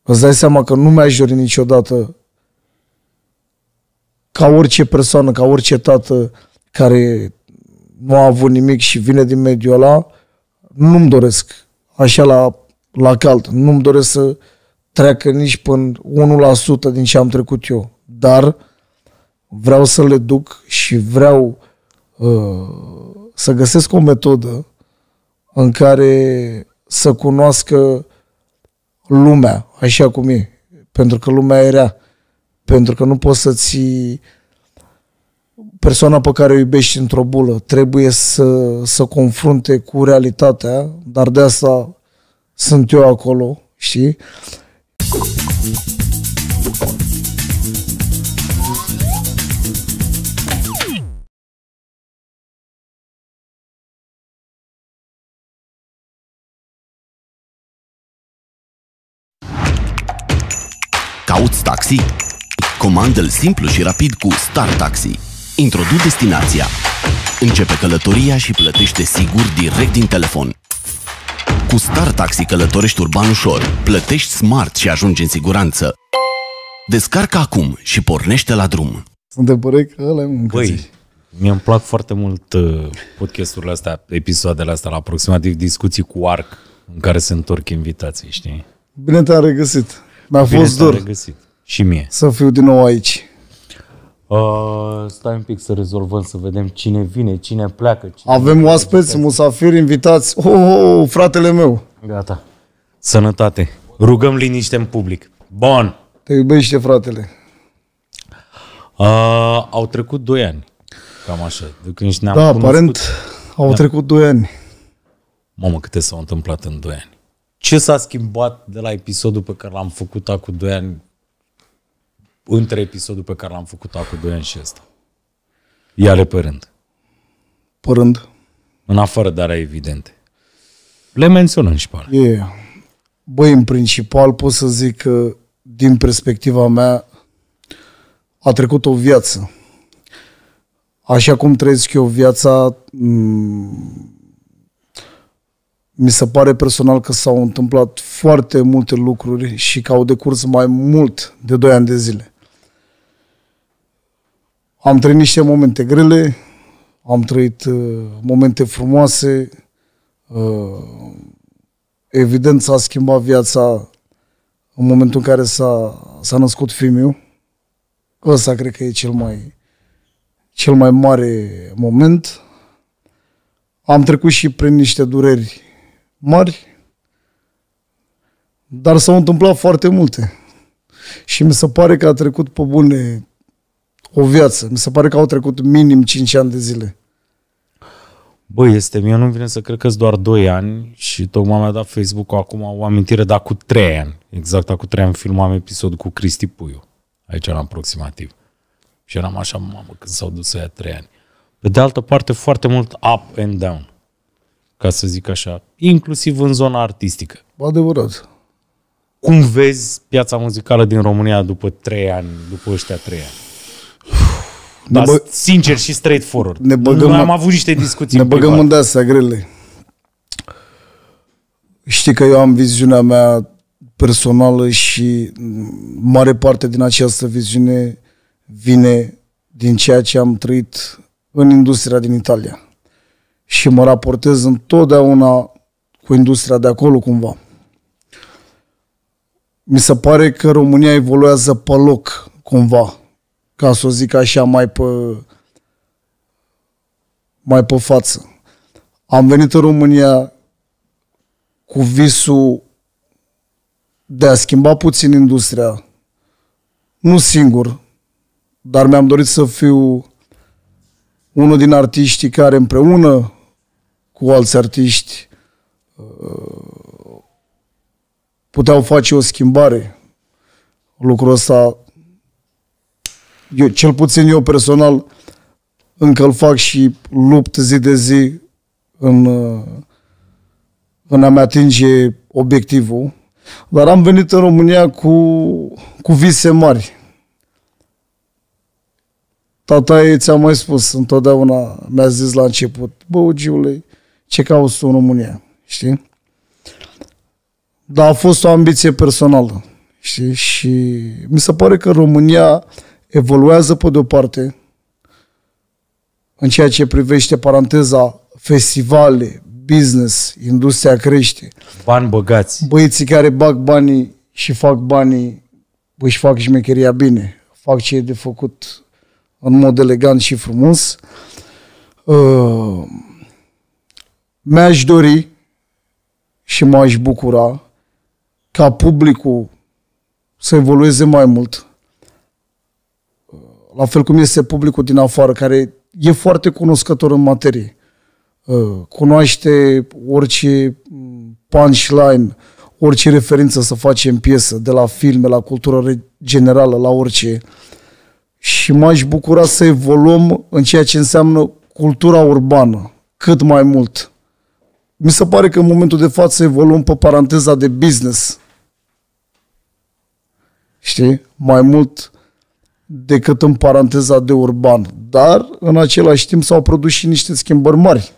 Îți dai seama că nu mi-aș dori niciodată ca orice persoană, ca orice tată care nu a avut nimic și vine din mediul ăla, nu-mi doresc, așa la cald, nu-mi doresc să treacă nici până 1% din ce am trecut eu. Dar vreau să le duc și vreau să găsesc o metodă în care să cunoască lumea așa cum e. Pentru că lumea e rea. Pentru că nu poți să ții persoana pe care o iubești într-o bulă. Trebuie să confrunte cu realitatea, dar de asta sunt eu acolo, știi? Cauți taxi? Comandă-l simplu și rapid cu Star Taxi. Introdu destinația. Începe călătoria și plătește sigur direct din telefon. Cu Star Taxi călătorești urban ușor, plătești smart și ajungi în siguranță. Descarcă acum și pornește la drum. Sunt de părere că ăla e un Băi, mie îmi plac foarte mult podcasturile astea, episoadele astea, la aproximativ discuții cu arc, în care se întorc invitații, știi? Bine te-am regăsit. Mi-a fost dor regăsit. Și mie. să fiu din nou aici. Stai un pic să rezolvăm, să vedem cine vine, cine pleacă. Avem oaspeți, musafiri, invitați. Fratele meu. Gata. Sănătate. Rugăm liniște în public. Bun. Te iubește fratele. Au trecut 2 ani. Cam așa. De când ne-am Da, cunoscut. aparent au trecut 2 ani. Mamă, câte s-au întâmplat în 2 ani. Ce s-a schimbat de la episodul pe care l-am făcut acum 2 ani, între episodul pe care l-am făcut acum 2 ani și ăsta? Ia-le pe rând. Pe rând. În afară de alea evidente. Le menționăm și pe alea. Băi, în principal pot să zic că din perspectiva mea a trecut o viață. Așa cum trăiesc eu viața, mi se pare personal că s-au întâmplat foarte multe lucruri și că au decurs mai mult de 2 ani de zile. Am trăit niște momente grele, am trăit momente frumoase, evident s-a schimbat viața în momentul în care s-a născut fiul meu. Ăsta cred că e cel mai mare moment. Am trecut și prin niște dureri mari, dar s-au întâmplat foarte multe. Și mi se pare că a trecut pe bune o viață. Mi se pare că au trecut minim 5 ani de zile. Băi, mie nu vine să cred că sunt doar 2 ani și tocmai mi-a dat Facebook-ul acum o amintire, dar cu 3 ani. Exact acum 3 ani filmam episodul cu Cristi Puiu. Aici eram aproximativ. Și eram așa, mamă, când s-au dus ăia 3 ani. Pe de altă parte, foarte mult up and down, ca să zic așa, inclusiv în zona artistică. Adevărat. Cum vezi piața muzicală din România după 3 ani, după ăștia 3 ani? Dar sincer și straightforward. Noi am avut niște discuții. Ne băgăm în de-astea grele. Știi că eu am viziunea mea personală și mare parte din această viziune vine din ceea ce am trăit în industria din Italia. Și mă raportez întotdeauna cu industria de acolo cumva. Mi se pare că România evoluează pe loc cumva, ca să o zic așa mai pe față. Am venit în România cu visul de a schimba puțin industria, nu singur, dar mi-am dorit să fiu unul din artiștii care împreună cu alți artiști puteau face o schimbare. Lucrul ăsta, cel puțin eu personal, încă îl fac și lupt zi de zi în a-mi atinge obiectivul. Dar am venit în România cu vise mari. Tata ți-am mai spus, întotdeauna mi-a zis la început, bă, Giule, ce cauți tu în România, știi? Dar a fost o ambiție personală Știi? Și mi se pare că România evoluează pe de-o parte în ceea ce privește paranteza festivale, business, industria crește. Bani băgați. Băieții care bag banii și fac banii își fac șmecheria bine. Fac ce e de făcut în mod elegant și frumos. Mi-aș dori și m-aș bucura ca publicul să evolueze mai mult. La fel cum este publicul din afară, care e foarte cunoscător în materie. Cunoaște orice punchline, orice referință să face în piesă, de la filme, la cultură generală, la orice. Și m-aș bucura să evoluăm în ceea ce înseamnă cultura urbană, cât mai mult. Mi se pare că în momentul de față evoluăm pe paranteza de business. Știi? Mai mult decât în paranteza de urban. Dar, în același timp, s-au produs și niște schimbări mari.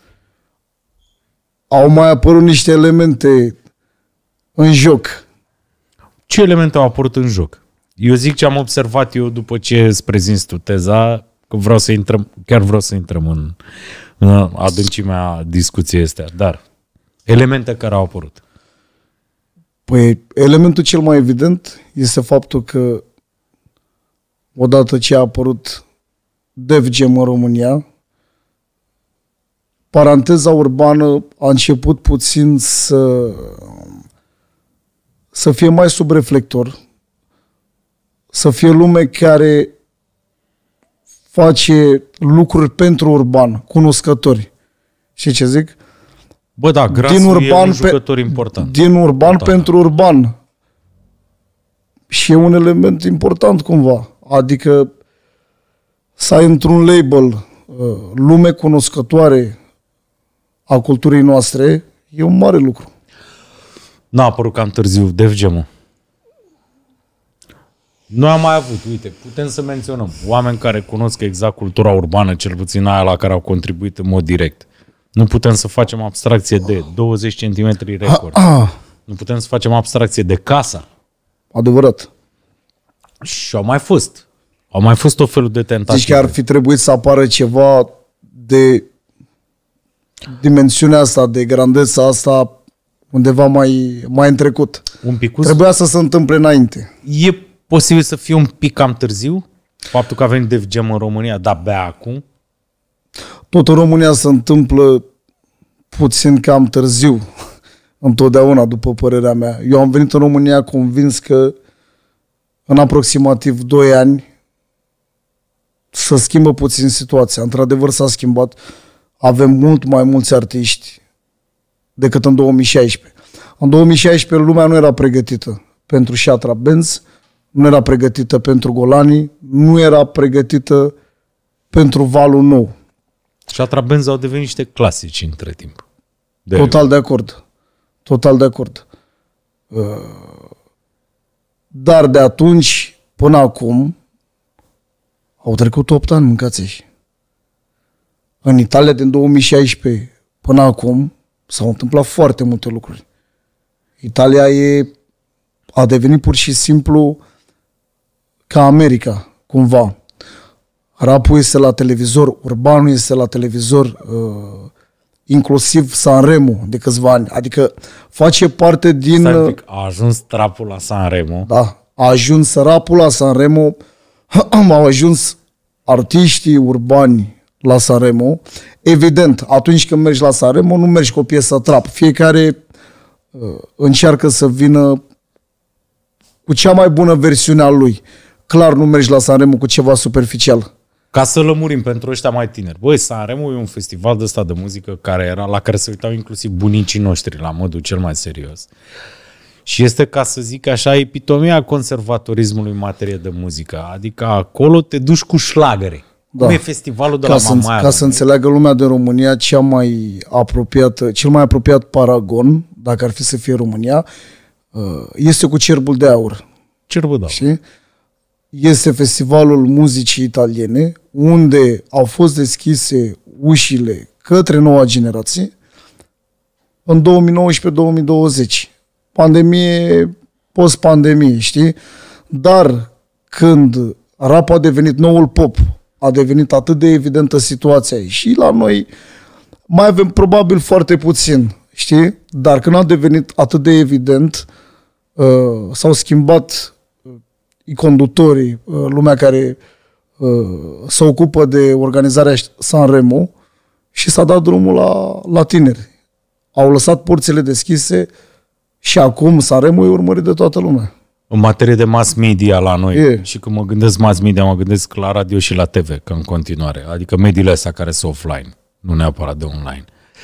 Au mai apărut niște elemente în joc. Ce elemente au apărut în joc? Eu zic ce am observat eu după ce îți prezinți tu teza, că chiar vreau să intrăm în adâncimea discuției astea, dar elemente care au apărut. Păi, elementul cel mai evident este faptul că odată ce a apărut Def Jam în România, paranteza urbană a început puțin să fie mai sub reflector, să fie lume care face lucruri pentru urban, cunoscători. Știi ce zic? Bă, da, Grasul e un jucător important. Din urban pentru urban. Și e un element important cumva. Adică să ai într-un label lume cunoscătoare a culturii noastre e un mare lucru. N-a apărut cam târziu Def Jam-ul. Noi am mai avut, uite, putem să menționăm oameni care cunosc exact cultura urbană, cel puțin aia la care au contribuit în mod direct. Nu putem să facem abstracție de 20 cm record. Nu putem să facem abstracție de Casa. Adevărat. Și au mai fost tot felul de tentative. Zici că ar fi trebuit să apară ceva de dimensiunea asta, de grandeța asta, undeva mai în trecut. Un picuț? Trebuia să se întâmple înainte. E posibil să fie un pic cam târziu? Faptul că a venit Def Jam în România, dar abia acum? Tot în România se întâmplă puțin cam târziu. Întotdeauna, după părerea mea. Eu am venit în România convins că în aproximativ 2 ani să schimbă puțin situația. Într-adevăr s-a schimbat. Avem mult mai mulți artiști decât în 2016. În 2016 lumea nu era pregătită pentru Shatra Benz, nu era pregătită pentru Golani, nu era pregătită pentru valul nou. Shatra Benz au devenit niște clasici între timp. Total de acord. Total de acord. Dar de atunci până acum au trecut 8 ani, mâncați-și. În Italia din 2016 până acum s-au întâmplat foarte multe lucruri. Italia a devenit pur și simplu ca America, cumva. Rapul este la televizor, urbanul este la televizor, inclusiv Sanremo de câțiva ani. Adică face parte din... A ajuns trapul la Sanremo. Da, a ajuns rapul la Sanremo, au ajuns artiștii urbani la Sanremo. Evident, atunci când mergi la Sanremo, nu mergi cu o piesă trap. Fiecare încearcă să vină cu cea mai bună versiune a lui. Clar nu mergi la Sanremo cu ceva superficial. Ca să lămurim pentru ăștia mai tineri. Băi, Sanremo e un festival de ăsta de muzică la care se uitau inclusiv bunicii noștri la modul cel mai serios. Și este, ca să zic așa, epitomia conservatorismului în materie de muzică. Adică acolo te duci cu șlagăre. Da. Cum e festivalul de la Mamaia. Ca să înțeleagă lumea de România, cel mai apropiat paragon, dacă ar fi să fie România, este cu Cerbul de Aur. Cerbul de Aur. Știi? Este festivalul muzicii italiene, unde au fost deschise ușile către noua generație în 2019-2020. Pandemie post-pandemie, știi? Dar când rap a devenit noul pop, a devenit atât de evidentă situația și la noi mai avem probabil foarte puțin, știi? Dar când a devenit atât de evident, s-au schimbat conductorii, lumea care se ocupă de organizarea Sanremo și s-a dat drumul la tineri. Au lăsat porțile deschise și acum Sanremo e urmărit de toată lumea. În materie de mass media la noi, și când mă gândesc mass media, mă gândesc la radio și la TV, că în continuare, adică mediile astea care sunt offline, nu neapărat de online.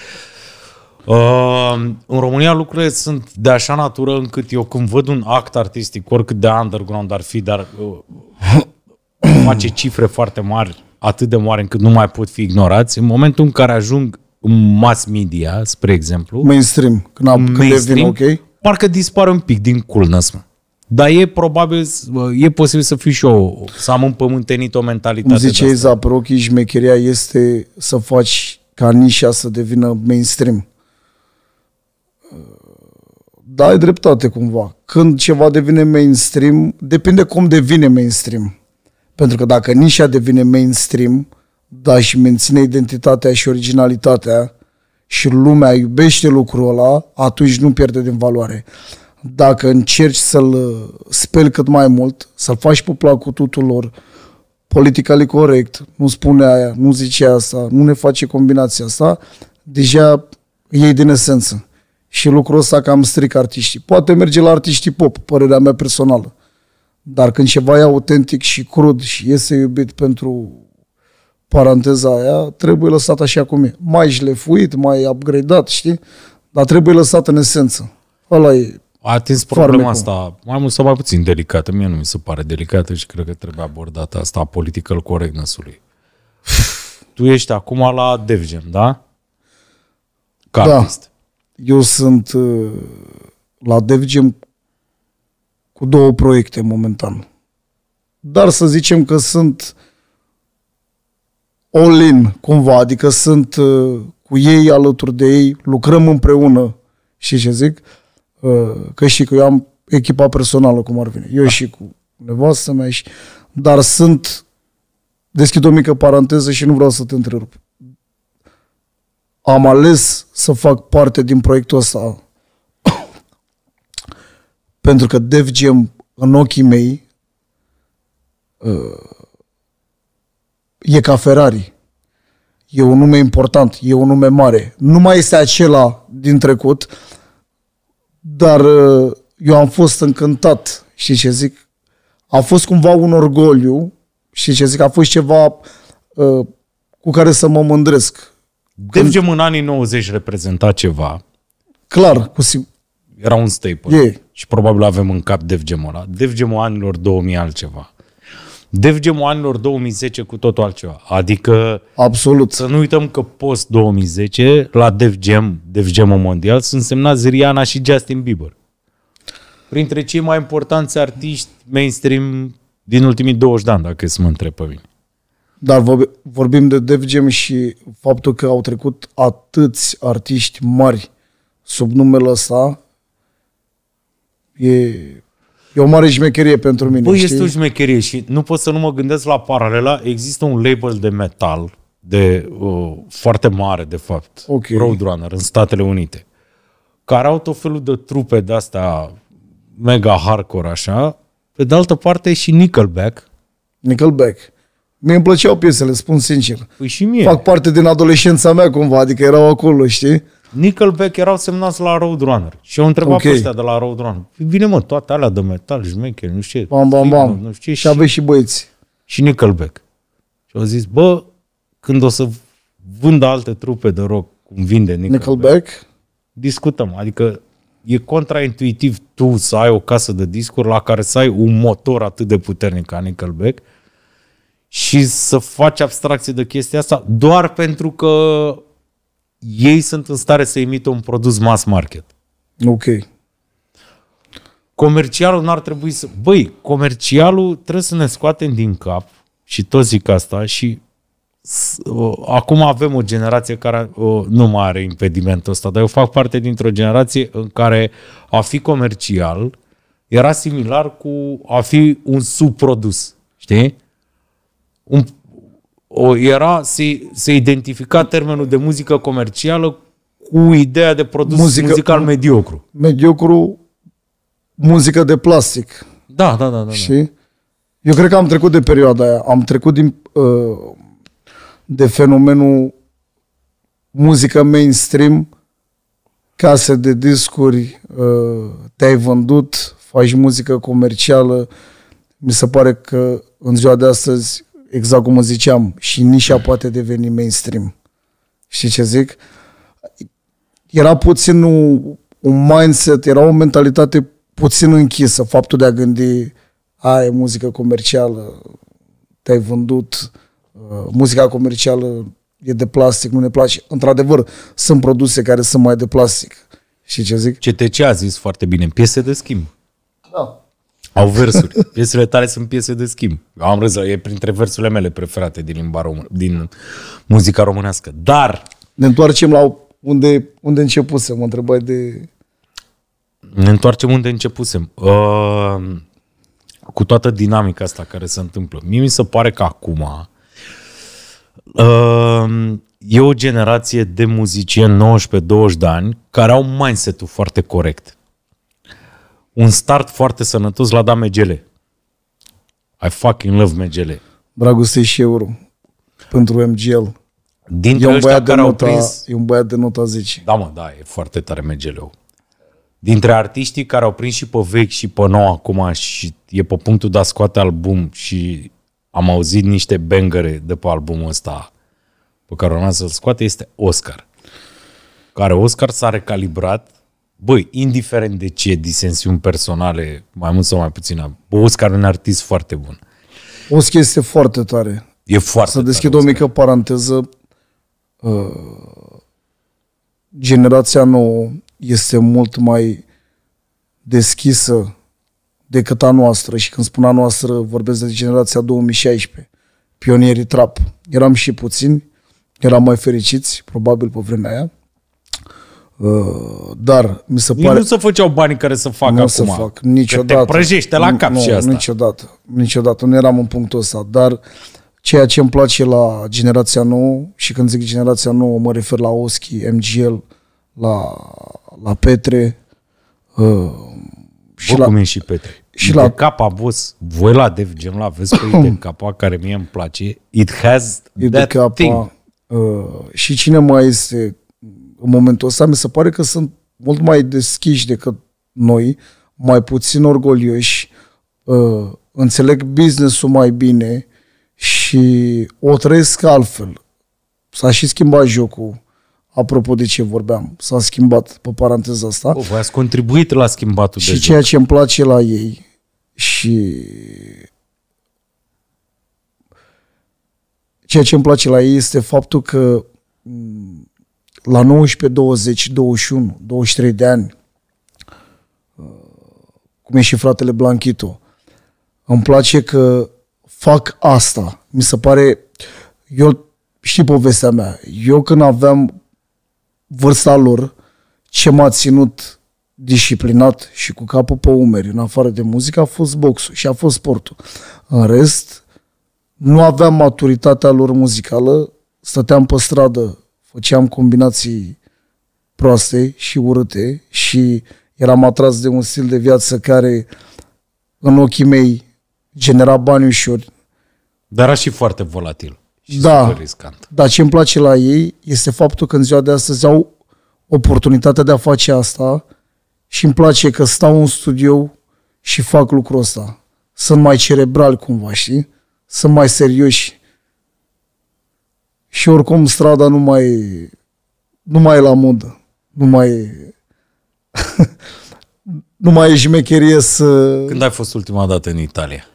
În România lucrurile sunt de așa natură încât eu când văd un act artistic, oricât de underground ar fi, dar face cifre foarte mari, atât de mari încât nu mai pot fi ignorați, în momentul în care ajung în mass media, spre exemplu, mainstream, când devin ok, parcă dispare un pic din coolness, mă. Dar e posibil să fiu și eu, să am împământenit o mentalitate. Cum zice Iza Prochi, șmecheria este să faci ca nișa să devină mainstream. Da, ai dreptate cumva. Când ceva devine mainstream, depinde cum devine mainstream. Pentru că dacă nișa devine mainstream, da, și menține identitatea și originalitatea și lumea iubește lucrul ăla, atunci nu pierde din valoare. Dacă încerci să-l speli cât mai mult, să-l faci pe placul tuturor, politically corect, nu spune aia, nu zice asta, nu ne face combinația asta, deja iei din esență. Și lucrul ăsta cam stric artiștii. Poate merge la artiștii pop, părerea mea personală. Dar când ceva e autentic și crud și iese iubit pentru paranteza aia, trebuie lăsat așa cum e. Mai șlefuit, mai upgradat, știi? Dar trebuie lăsat în esență. Ăla e. A atins problema asta, mai mult sau mai puțin delicată. Mie nu mi se pare delicată și cred că trebuie abordată asta a political correctness-ului. Tu ești acum la Def Jam, da? Ca da. artist. Eu sunt la Def Jam cu 2 proiecte momentan. Dar să zicem că sunt all-in, cumva, adică sunt cu ei, alături de ei, lucrăm împreună, știi ce zic? Că știi că eu am echipa personală, cum ar veni. Eu și cu nevastă mea, dar deschid o mică paranteză și nu vreau să te întrerup. Am ales să fac parte din proiectul ăsta pentru că Def Jam, în ochii mei, e ca Ferrari. E un nume important, e un nume mare. Nu mai este acela din trecut, dar eu am fost încântat, știi ce zic? A fost cumva un orgoliu, știi ce zic? A fost ceva cu care să mă mândresc. Def Jam în anii 90 reprezenta ceva. Clar, cu sigur. Era un staple. Și probabil avem în cap Def Jam-ul ăla. Def Jam-ul anilor 2000 altceva. Def Jam-ul anilor 2010 cu totul altceva. Adică absolut. Să nu uităm că post-2010 la Def Jam-ul mondial sunt semnați Rihanna și Justin Bieber. Printre cei mai importanți artiști mainstream din ultimii 20 de ani, dacă să mă întreb pe mine. Dar vorbim de Def Jam și faptul că au trecut atâți artiști mari sub numele ăsta e o mare șmecherie pentru mine. Băi, este o șmecherie și nu pot să nu mă gândesc la paralela. Există un label de metal foarte mare, de fapt, okay. Roadrunner, în Statele Unite, care au tot felul de trupe de-astea mega hardcore, așa. Pe de altă parte și Nickelback. Mie îmi plăceau piesele, spun sincer. Păi și mie. Fac parte din adolescența mea cumva, adică erau acolo, știi? Nickelback erau semnați la Roadrunner. Și eu întrebat pe ăștia de la Roadrunner. Bine mă, toate alea de metal, șmecheri, nu știu. Bam. Nu știu, și aveți și băieți. Și Nickelback. Și au zis, când o să vândă alte trupe de rock, cum vinde Nickelback, discutăm. Adică e contraintuitiv tu să ai o casă de discuri la care să ai un motor atât de puternic ca Nickelback și să faci abstracție de chestia asta doar pentru că ei sunt în stare să emită un produs mass market. Ok. Comercialul n-ar trebui să... comercialul trebuie să ne scoatem din cap și toți zic asta și acum avem o generație care nu mai are impedimentul ăsta, dar eu fac parte dintr-o generație în care a fi comercial era similar cu a fi un subprodus, știi? Se identifica termenul de muzică comercială cu ideea de produs muzical mediocru. Mediocru, muzică de plastic. Da. Știi? Eu cred că am trecut de perioada aia. Am trecut de fenomenul muzică mainstream, case de discuri, te-ai vândut, faci muzică comercială. Mi se pare că în ziua de astăzi, exact cum ziceam, și nișa poate deveni mainstream. Știi ce zic? Era puțin un mindset, era o mentalitate puțin închisă, faptul de a gândi e muzică comercială, te-ai vândut, muzica comercială e de plastic, nu ne place. Într-adevăr, sunt produse care sunt mai de plastic. Știi ce zic? CTC a zis foarte bine, piese de schimb. Da. Au versuri. Piesele tale sunt piese de schimb. Am râs, e printre versurile mele preferate din limba română, din muzica românească. Dar ne întoarcem la unde începusem, mă întrebai de... Ne întoarcem unde începusem. Cu toată dinamica asta care se întâmplă. Mie mi se pare că acum e o generație de muzicieni 19-20 de ani care au mindset-ul foarte corect. Un start foarte sănătos l-a dat Megele. I fucking love Megele. Dragoste și euro pentru MGL. Dintre ăștia care au prins... E un băiat de nota 10. Da, e foarte tare Megele-ul. Dintre artiștii care au prins și pe vechi și pe nou acum și e pe punctul de a scoate album și am auzit niște bangere de pe albumul ăsta pe care urmează să-l scoate, este Oscar. Care Oscar s-a recalibrat. Băi, indiferent de ce disensiuni personale, mai mult sau mai puțin, Oscar e un artist foarte bun. Oscar este foarte tare. E foarte tare. Să deschid tare, o mică paranteză. Generația nouă este mult mai deschisă decât a noastră și când spun a noastră vorbesc de generația 2016, pionierii trap. Eram și puțini, eram mai fericiți, probabil pe vremea aia, dar mi se pare... Nu se făceau banii care să facă nu acum. se fac, niciodată. Că te prăjește la cap și asta. Niciodată, nu eram în punctul ăsta, dar ceea ce îmi place la generația nouă, și când zic generația nouă mă refer la Oschi, MGL, la Petre, și la cum și Petre. Și la capa boss, voi la Def Jam la vezi pe de capa care mie îmi place. It has that thing. Și cine mai este în momentul ăsta, mi se pare că sunt mult mai deschiși decât noi, mai puțin orgolioși, înțeleg business-ul mai bine și o trăiesc altfel. S-a și schimbat jocul. Apropo de ce vorbeam, s-a schimbat pe paranteza asta. Voi ați contribuit la schimbatul de joc. Și ceea ce îmi place la ei și ceea ce îmi place la ei este faptul că la 19, 20, 21, 23 de ani, cum e și fratele Blanchito, îmi place că fac asta. Mi se pare, eu știi povestea mea, eu când aveam vârsta lor, ce m-a ținut disciplinat și cu capul pe umeri, în afară de muzică, a fost boxul și a fost sportul. În rest, nu aveam maturitatea lor muzicală, stăteam pe stradă, făceam combinații proaste și urâte și eram atras de un stil de viață care, în ochii mei, genera bani ușori. Dar era și foarte volatil. Și da, dar ce îmi place la ei este faptul că în ziua de astăzi au oportunitatea de a face asta și îmi place că stau în studio și fac lucrul ăsta. Sunt mai cerebrali cumva, știi? Sunt mai serioși. Și oricum strada nu mai e la modă. Nu mai e șmecherie să... Când ai fost ultima dată în Italia?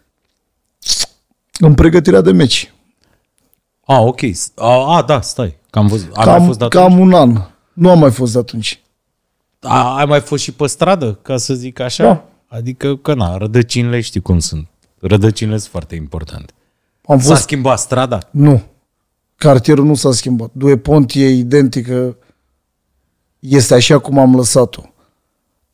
În pregătirea de meci. Ok. Da, stai. Cam un an. Nu am mai fost de atunci. Ai mai fost și pe stradă, ca să zic așa? Da. Adică că rădăcinile știi cum sunt. Rădăcinile sunt foarte importante. S-a schimbat strada? Nu. Cartierul nu s-a schimbat. Due Ponti e identică. Este așa cum am lăsat-o.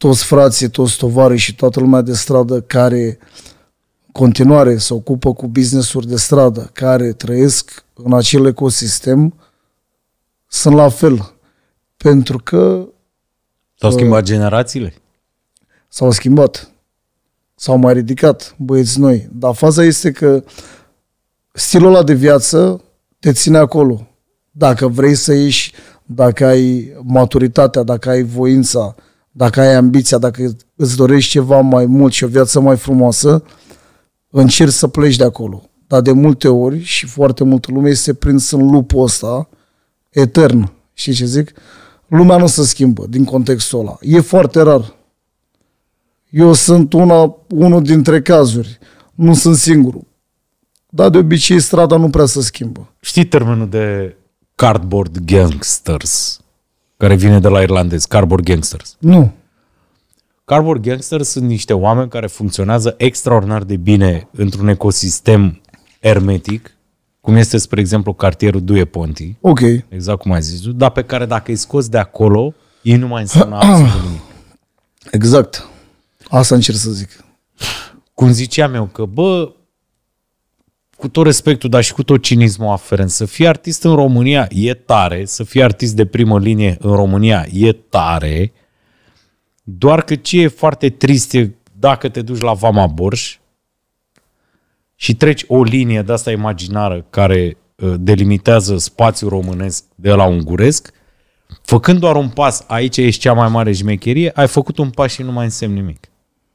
toți frații, toți tovarăși și toată lumea de stradă care în continuare se ocupă cu business-uri de stradă, care trăiesc în acel ecosistem, sunt la fel. Pentru că S-au schimbat generațiile? s-au schimbat. S-au mai ridicat băieți noi. Dar faza este că stilul ăla de viață te ține acolo. Dacă vrei să ieși, dacă ai maturitatea, dacă ai voința, dacă ai ambiția, dacă îți dorești ceva mai mult și o viață mai frumoasă, încerci să pleci de acolo. Dar de multe ori și foarte multă lume este prins în lupul ăsta etern. Știi ce zic? Lumea nu se schimbă din contextul ăla. E foarte rar. Eu sunt unul dintre cazuri. Nu sunt singurul. Dar de obicei strada nu prea se schimbă. Știi termenul de cardboard gangsters, care vine de la irlandez, cardboard gangsters? Nu. Cardboard gangsters sunt niște oameni care funcționează extraordinar de bine într-un ecosistem hermetic, cum este, spre exemplu, cartierul Due Ponti, Ok. exact cum ai zis tu, dar pe care dacă îi scoți de acolo, ei nu mai înseamnă absolut nimic. Exact. Asta încerc să zic. Cum ziceam eu, că bă, cu tot respectul, dar și cu tot cinismul aferent, să fii artist în România e tare, să fii artist de primă linie în România e tare, doar că ce e foarte trist e dacă te duci la Vama Borș și treci o linie de asta imaginară care delimitează spațiul românesc de la unguresc, făcând doar un pas, aici ești cea mai mare șmecherie, ai făcut un pas și nu mai însemni nimic.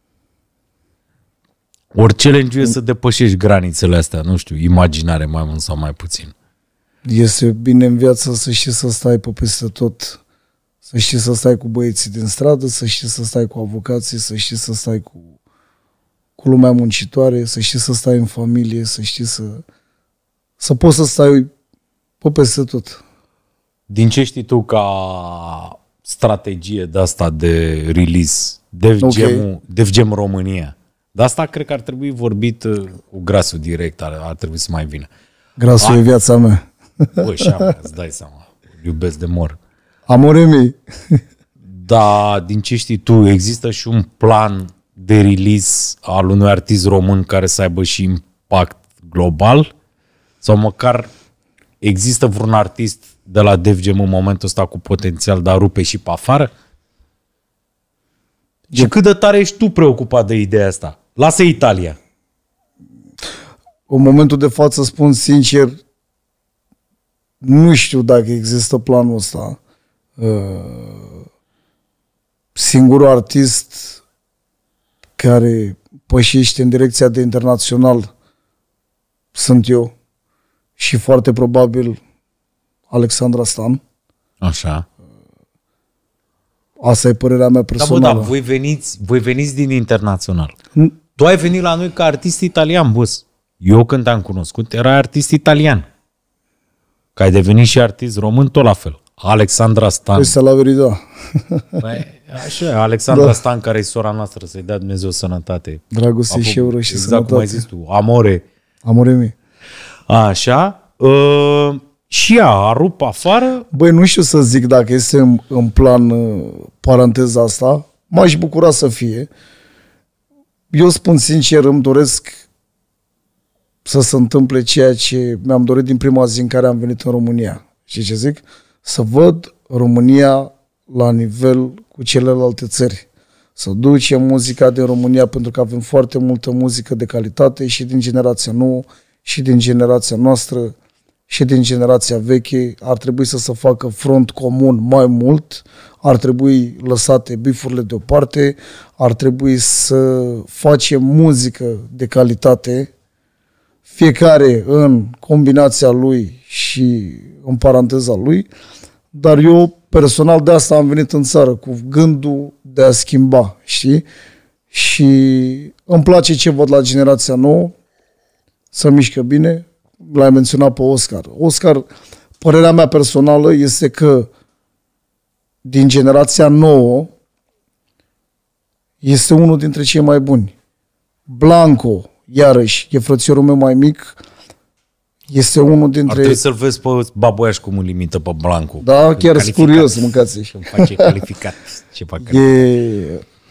Ori challenge e să depășești granițele astea, nu știu, imaginare mai mult sau mai puțin. Este bine în viață să știi să stai pe peste tot. Să știi să stai cu băieții din stradă, să știi să stai cu avocații, să știi să stai cu lumea muncitoare, să știi să stai în familie, să știi să poți să stai pe peste tot. Din ce știi tu ca strategie de asta de release, Def Jam România? De asta cred că ar trebui vorbit cu Grasul direct, ar trebui să mai vină. Grasul e viața mea. Bă, și îți dai seama, iubesc de mor. Amore mei. Dar din ce știi tu, există și un plan de release al unui artist român care să aibă și impact global? Sau măcar există vreun artist de la Def Jam în momentul ăsta cu potențial de a rupe și pe afară? Și cât de tare ești tu preocupat de ideea asta? Lasă Italia. În momentul de față, spun sincer, nu știu dacă există planul ăsta. Singurul artist care pășește în direcția de internațional sunt eu și foarte probabil Alexandra Stan. Așa. Asta e părerea mea personală. Da, bă, voi veniți din internațional. Tu ai venit la noi ca artist italian, boss. Eu când te-am cunoscut, erai artist italian. Că ai devenit și artist român, tot la fel. Alexandra Stan. Este la verida. Așa e, Alexandra Stan, care e sora noastră, să-i dea Dumnezeu sănătate. Dragoste și euro și exact sănătate. cum ai zis tu, amore. Amore mie. Așa. Și ea a rupt afară. Băi, nu știu să zic dacă este în plan paranteza asta. M-aș bucura să fie. Eu spun sincer, îmi doresc să se întâmple ceea ce mi-am dorit din prima zi în care am venit în România. Știi ce zic? Să văd România la nivel cu celelalte țări. Să ducem muzica din România, pentru că avem foarte multă muzică de calitate și din generația nouă, și din generația noastră, și din generația veche. Ar trebui să se facă front comun mai mult, ar trebui lăsate bifurile deoparte, ar trebui să facem muzică de calitate, fiecare în combinația lui și în paranteza lui, dar eu personal de asta am venit în țară, cu gândul de a schimba, știi? Și îmi place ce văd la generația nouă, să mișcă bine. L-ai menționat pe Oscar. Oscar, părerea mea personală este că din generația nouă este unul dintre cei mai buni. Blanco, iarăși, e frățiorul meu mai mic, este unul dintre... Ar trebui să-l vezi pe Baboiaș cum îl limită pe Blanco. Da, chiar sunt curios, mâncați. Îmi face calificat. Ceva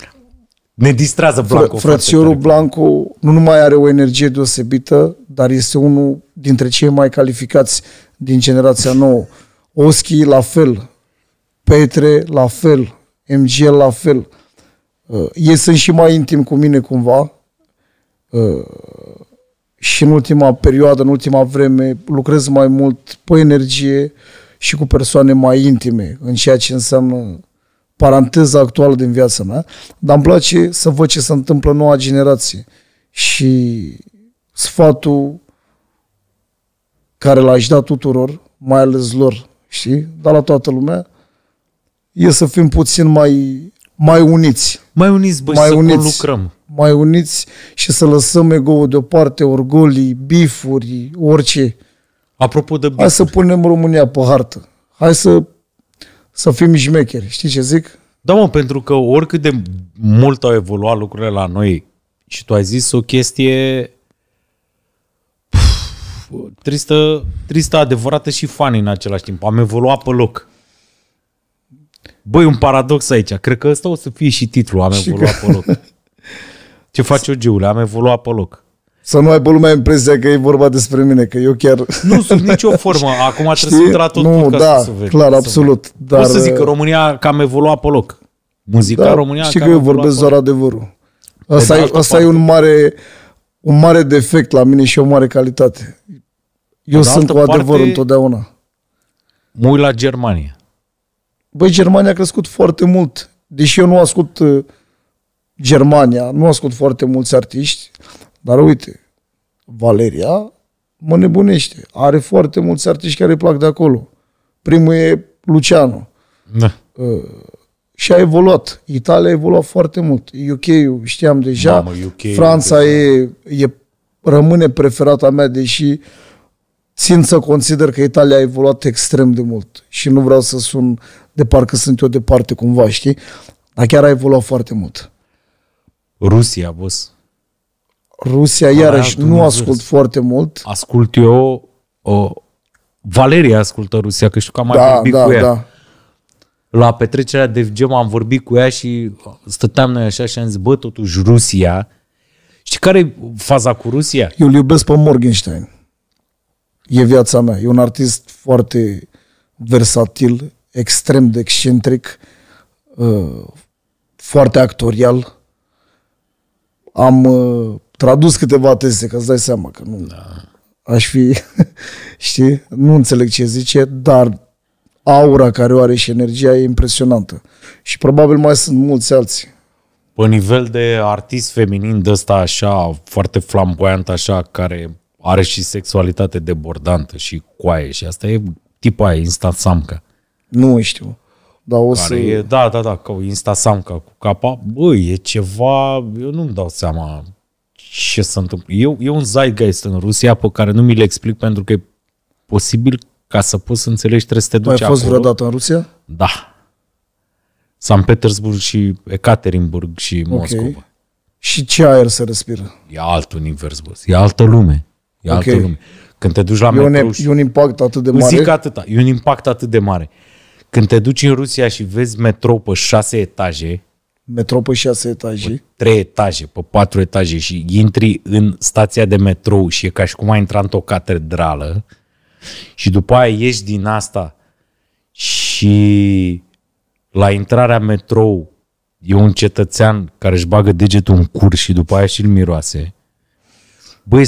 Ne distrează Blanco. Frățiorul Blanco nu numai are o energie deosebită, dar este unul dintre cei mai calificați din generația nouă. Oschi la fel, Petre la fel, MGL la fel. Ei sunt și mai intimi cu mine cumva și în ultima perioadă, în ultima vreme, lucrez mai mult pe energie și cu persoane mai intime în ceea ce înseamnă paranteza actuală din viața mea, dar îmi place să văd ce se întâmplă în noua generație și sfatul care l-aș da tuturor, mai ales lor, știi, dar la toată lumea, e să fim puțin mai uniți. Mai uniți, băi, să lucrăm. Mai uniți și să lăsăm ego-ul deoparte, orgolii, bifuri, orice. Apropo de bifuri. Hai să punem România pe hartă. Hai să fim șmecheri. Știi ce zic? Da, mă, pentru că oricât de mult au evoluat lucrurile la noi și tu ai zis o chestie tristă, adevărată și funny în același timp. Am evoluat pe loc. Băi, un paradox aici. Cred că ăsta o să fie și titlul. Am evoluat pe loc. Ce faci, Ogiule? Am evoluat pe loc. Să nu aibă lumea impresia că e vorba despre mine, că eu chiar... Nu, sub nicio formă. Acum trebuie să intra tot podcastul să vezi. Clar, absolut. Dar... Pot să zic că România cam evoluat pe loc. Muzica România știi că eu vorbesc doar adevărul. Asta e un mare defect la mine și o mare calitate. Eu sunt cu adevărul întotdeauna. Mă uit la Germania. Băi, Germania a crescut foarte mult. Deși eu nu ascult Germania, nu ascult foarte mulți artiști, dar uite, Valeria mă nebunește. Are foarte mulți artiști care îi plac de acolo. Primul e Luciano. Da. Și a evoluat. Italia a evoluat foarte mult. UK-ul știam deja. Mamă, Franța rămâne preferata mea, deși țin să consider că Italia a evoluat extrem de mult. Și nu vreau să sun de parcă sunt eu departe cumva, știi? Dar chiar a evoluat foarte mult. Rusia, boss. Rusia, iarăși, nu ascult foarte mult. Ascult eu... Valeria ascultă Rusia, că știu că am mai vorbit cu ea. Da. La petrecerea de FGM am vorbit cu ea și stăteam noi așa și am zis, bă, totuși Rusia... Știi care e faza cu Rusia? Eu îl iubesc pe Morgenstein. E viața mea. E un artist foarte versatil, extrem de excentric, foarte actorial. Am tradus câteva teze, că îți dai seama că nu aș fi, știi, nu înțeleg ce zice, dar aura care o are și energia e impresionantă. Și probabil mai sunt mulți alții. Pe nivel de artist feminin de ăsta așa, foarte flamboyant așa, care are și sexualitate debordantă și coaie și asta e tipa aia, Insta Samca. Nu știu. Dar o să... Da, ca Insta Samca cu capa. Băi, e ceva, eu nu-mi dau seama ce se întâmplă. E un zeitgeist în Rusia pe care nu mi le explic pentru că e posibil ca să poți să înțelegi, trebuie să te duci acolo. Ai fost vreodată în Rusia? Da. San Petersburg și Ekaterinburg și Moscova. Și ce aer se respiră? E alt univers, boss. E altă lume. E altă lume. Când te duci la metro... E un impact atât de mare? Zic atâta. E un impact atât de mare. Când te duci în Rusia și vezi metrou pe 6 etaje... Metrou pe 6 etaje? Pe 3 etaje, pe 4 etaje și intri în stația de metrou și e ca și cum ai intra într-o catedrală și după aia ieși din asta și la intrarea metrou e un cetățean care își bagă degetul în cur și după aia și îl miroase. Bă,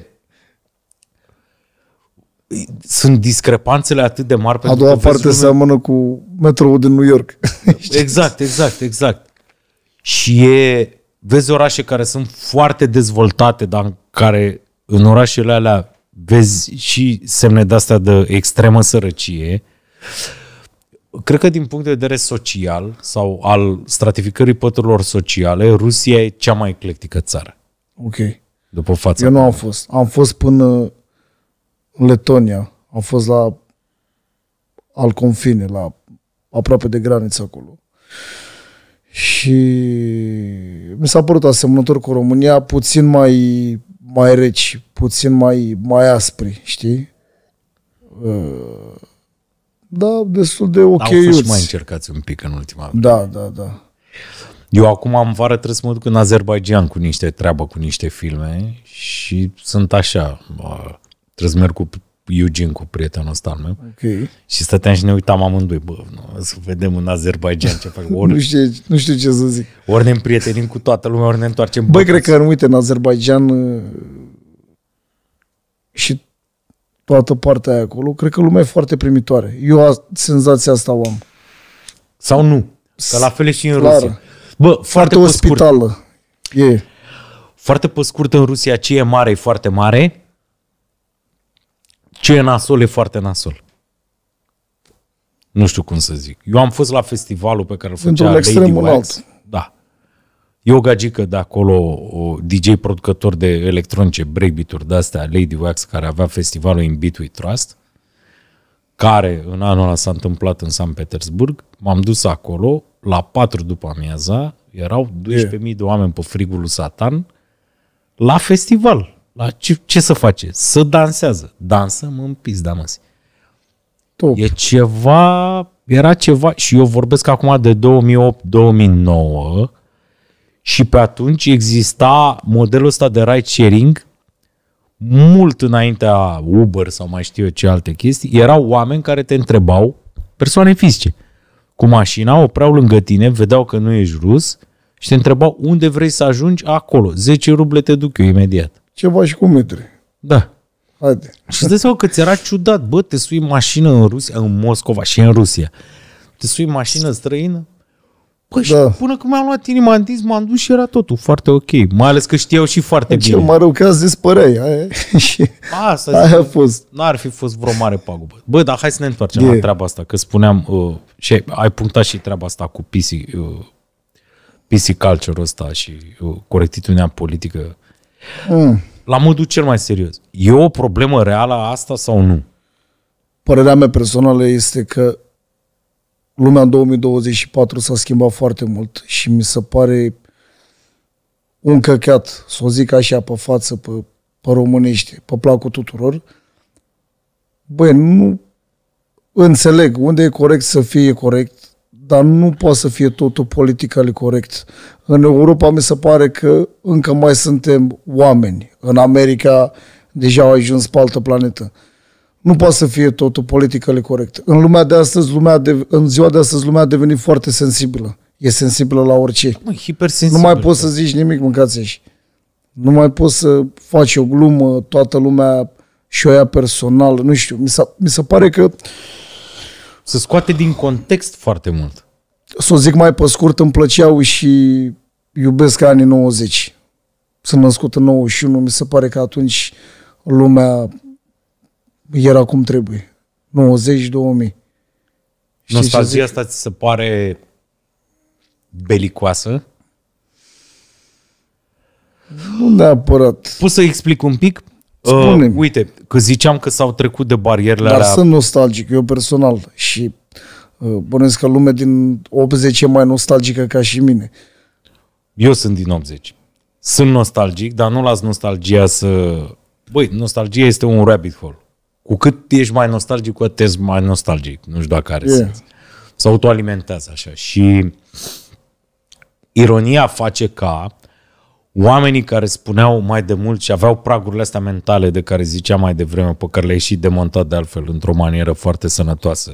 sunt discrepanțele atât de mari. A doua parte seamănă cu metroul din New York. Exact. Și vezi orașe care sunt foarte dezvoltate, dar în care în orașele alea vezi și semne de-astea de extremă sărăcie. Cred că din punct de vedere social sau al stratificării păturilor sociale, Rusia e cea mai eclectică țară. Ok. După fața. Eu nu am fost. Am fost până în Letonia. Am fost la al confine, la aproape de graniță acolo. Și mi s-a părut asemănător cu România, puțin mai reci, puțin mai aspri, știi? Da, destul de ok. Au fost mai încercați un pic în ultima vreme. Da. Eu acum în vară trebuie să mă duc în Azerbaijan cu niște treabă, cu niște filme și sunt așa, trebuie să merg cu Eugene, cu prietenul ăsta al meu. Ok. Și stăteam și ne uitam amândoi, să vedem în Azerbaijan ce fac. Nu știu ce să zic. Ori ne împrietenim cu toată lumea, ori ne întoarcem. Băi, cred că, uite, în Azerbaijan și toată partea aia acolo, cred că lumea e foarte primitoare. Eu senzația asta o am. Sau nu? Că la fel e și în Clar. Rusia. Bă, foarte pe ospitală. scurt. Foarte pe scurt, în Rusia ce e mare e foarte mare, ce e nasol e foarte nasol. Nu știu cum să zic. Eu am fost la festivalul pe care îl făcea Lady Wax. Da. E o gagică de acolo, o DJ producător de electronice, breakbeat-uri de-astea, Lady Wax, care avea festivalul In Beat We Trust, care în anul ăla s-a întâmplat în San Petersburg. M-am dus acolo, la 4 după amiaza, erau 12.000 de oameni pe frigul lui Satan, la festival. La ce să face? Să dansează. Dansă, mă împis, măsi. Top. E ceva, era ceva, și eu vorbesc acum de 2008-2009, și pe atunci exista modelul ăsta de ride sharing mult înaintea Uber sau mai știu eu ce alte chestii. Erau oameni care te întrebau, persoane fizice, cu mașina, opreau lângă tine, vedeau că nu ești rus și te întrebau unde vrei să ajungi, acolo, 10 ruble te duc eu imediat. Ceva și cu metri. Da. Haide. Și îți dai seama că ți era ciudat, bă, te sui mașină în Rusia, în Moscova și în Rusia. Te sui mașină străină? Păi și până când mi-am luat inima în dis, m-am dus și era totul foarte ok. Mai ales că știau și foarte bine. Cel mai rău că azi dispăreai. Aia a fost. N-ar fi fost vreo mare pagubă. Bă, dar hai să ne întoarcem la treaba asta, că spuneam, și ai punctat și treaba asta cu PC culture-ul ăsta și corectitudinea politică. La modul cel mai serios. E o problemă reală asta sau nu? Părerea mea personală este că lumea în 2024 s-a schimbat foarte mult și mi se pare un căcat, să o zic așa pe față, pe românește, pe placul tuturor. Băi, nu înțeleg unde e corect să fie corect, dar nu poate să fie totul politically corect. În Europa mi se pare că încă mai suntem oameni. În America deja au ajuns pe altă planetă. Nu poate să fie totul politically corect. În lumea de astăzi, în ziua de astăzi, lumea a devenit foarte sensibilă. E sensibilă la orice. Hipersensibilă. Nu mai poți să zici nimic, mâncați așa. Nu mai poți să faci o glumă, toată lumea și o ia personal. Nu știu, mi se pare că se scoate din context foarte mult. Să o zic mai pe scurt, îmi plăceau și iubesc anii 90. Sunt născut în 91, mi se pare că atunci lumea era cum trebuie. 90-2000. Nostalgia asta ți se pare belicoasă? Nu neapărat. Poți să explic un pic? Uite, că ziceam că s-au trecut de barierele alea. Dar sunt nostalgic, eu personal. Și bănuiesc că lumea din 80 e mai nostalgică ca și mine. Eu sunt din 80. Sunt nostalgic, dar nu las nostalgia să... Băi, nostalgia este un rabbit hole. Cu cât ești mai nostalgic, cu atât ești mai nostalgic. Nu știu dacă are sens. Se autoalimentează așa. Și ironia face ca oamenii care spuneau mai de mult și aveau pragurile astea mentale de care ziceam mai devreme, pe care le-ai și demontat de altfel într-o manieră foarte sănătoasă,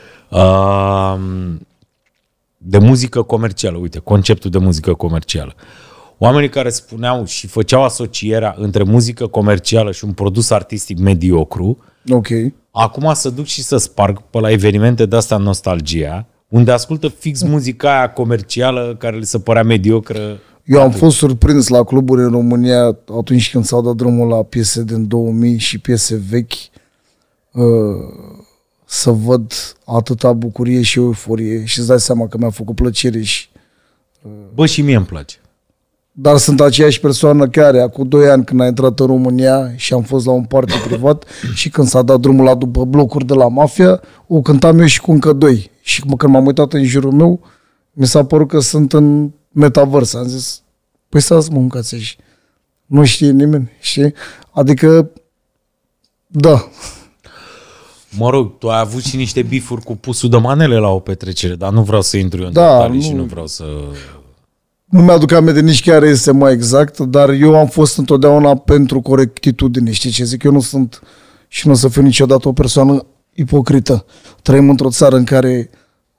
de muzică comercială, uite, conceptul de muzică comercială. Oamenii care spuneau și făceau asocierea între muzică comercială și un produs artistic mediocru, acum să duc și să sparg pe la evenimente de-astea nostalgia, unde ascultă fix muzica aia comercială care le se părea mediocră. Eu am fost surprins la cluburi în România atunci când s-au dat drumul la piese din 2000 și piese vechi, să văd atâta bucurie și euforie și îți dai seama că mi-a făcut plăcere și... Bă, și mie îmi place. Dar sunt aceeași persoană care, acum 2 ani când a intrat în România și am fost la un party privat și când s-a dat drumul la după blocuri de la Mafia, o cântam eu și cu încă 2. Și când m-am uitat în jurul meu, mi s-a părut că sunt în metavers. Am zis, păi să-ți mâncați aici. Nu știe nimeni, știi? Adică, da. Mă rog, tu ai avut și niște bifuri cu pusul de manele la o petrecere, dar nu vreau să intru eu în detalii și nu vreau să... nu mi-aduc aminte nici care este mai exact, dar eu am fost întotdeauna pentru corectitudine. Știi ce zic? Eu nu sunt și nu o să fiu niciodată o persoană ipocrită. Trăim într-o țară în care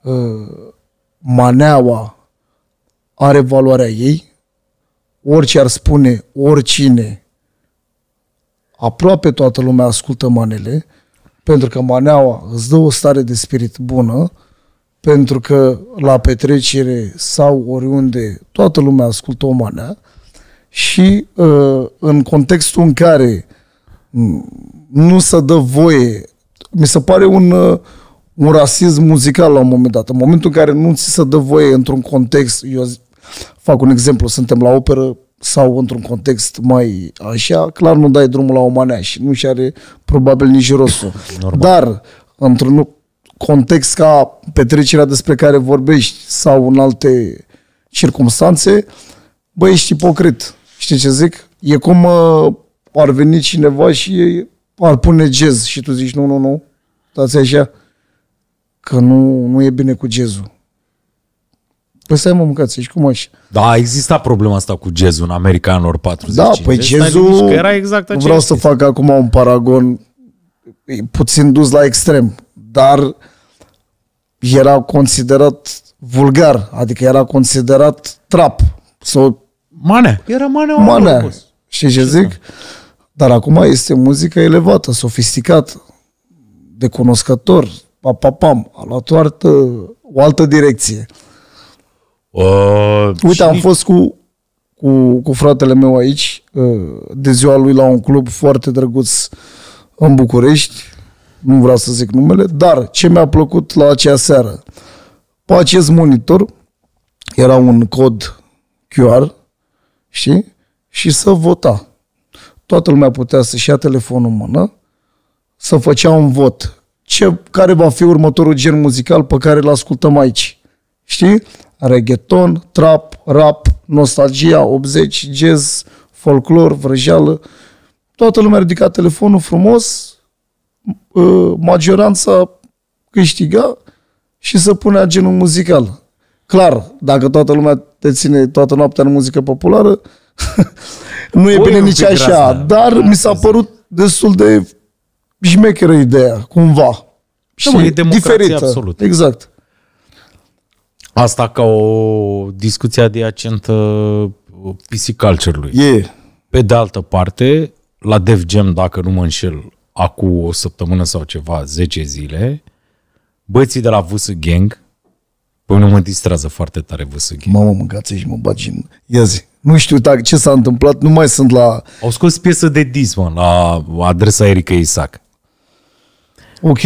maneaua are valoarea ei, orice ar spune oricine, aproape toată lumea ascultă manele, pentru că maneaua îți dă o stare de spirit bună, pentru că la petrecere sau oriunde toată lumea ascultă o manea și în contextul în care nu se dă voie, mi se pare un rasism muzical la un moment dat. În momentul în care nu ți se dă voie într-un context, eu fac un exemplu, suntem la operă sau într-un context mai așa, clar nu dai drumul la o manea și nu și are probabil nici rostul. Dar într-un context ca petrecerea despre care vorbești sau în alte circumstanțe, băi, ești ipocrit. Știi ce zic? E cum ar veni cineva și ar pune jazz și tu zici nu, stați așa, că nu e bine cu jazzul. Păi stai mă, mâncați, ești cum așa? Da, exista problema asta cu jazzul în America în ori 40. Da, păi jazzul, era exact vreau să fac acum un paragon puțin dus la extrem, dar era considerat vulgar, adică era considerat trap. Sau manea. Era manea. Știi ce zic? Dar acum este muzică elevată, sofisticată, de cunoscător, pam, a luat o altă direcție. Uite, am fost cu fratele meu aici, de ziua lui la un club foarte drăguț în București, nu vreau să zic numele, dar ce mi-a plăcut la acea seară? Pe acest monitor era un cod QR, știi? Și să vota. Toată lumea putea să-și ia telefonul în mână, să făcea un vot. Care va fi următorul gen muzical pe care îl ascultăm aici? Știi? Reggaeton, trap, rap, nostalgia, 80, jazz, folclor, vrăjeală. Toată lumea ridica telefonul frumos, majoranța câștiga și se punea genul muzical. Clar, dacă toată lumea te ține toată noaptea în muzică populară, nu e bine nici așa, dar mi s-a părut destul de șmecheră ideea, cumva. Și e democrație absolută. Exact. Asta ca o discuție adiacentă PC culture-ului. Pe de altă parte, la Def Jam, dacă nu mă înșel, acum o săptămână sau ceva, 10 zile, băieții de la VS Gang, păi nu mă distrează foarte tare VS Gang. Mamă, mâncați și mă bagi în... Ia zi. Nu știu ce s-a întâmplat, nu mai sunt la... Au scos piesă de diss, mă, la adresa Erika Isaac. Ok.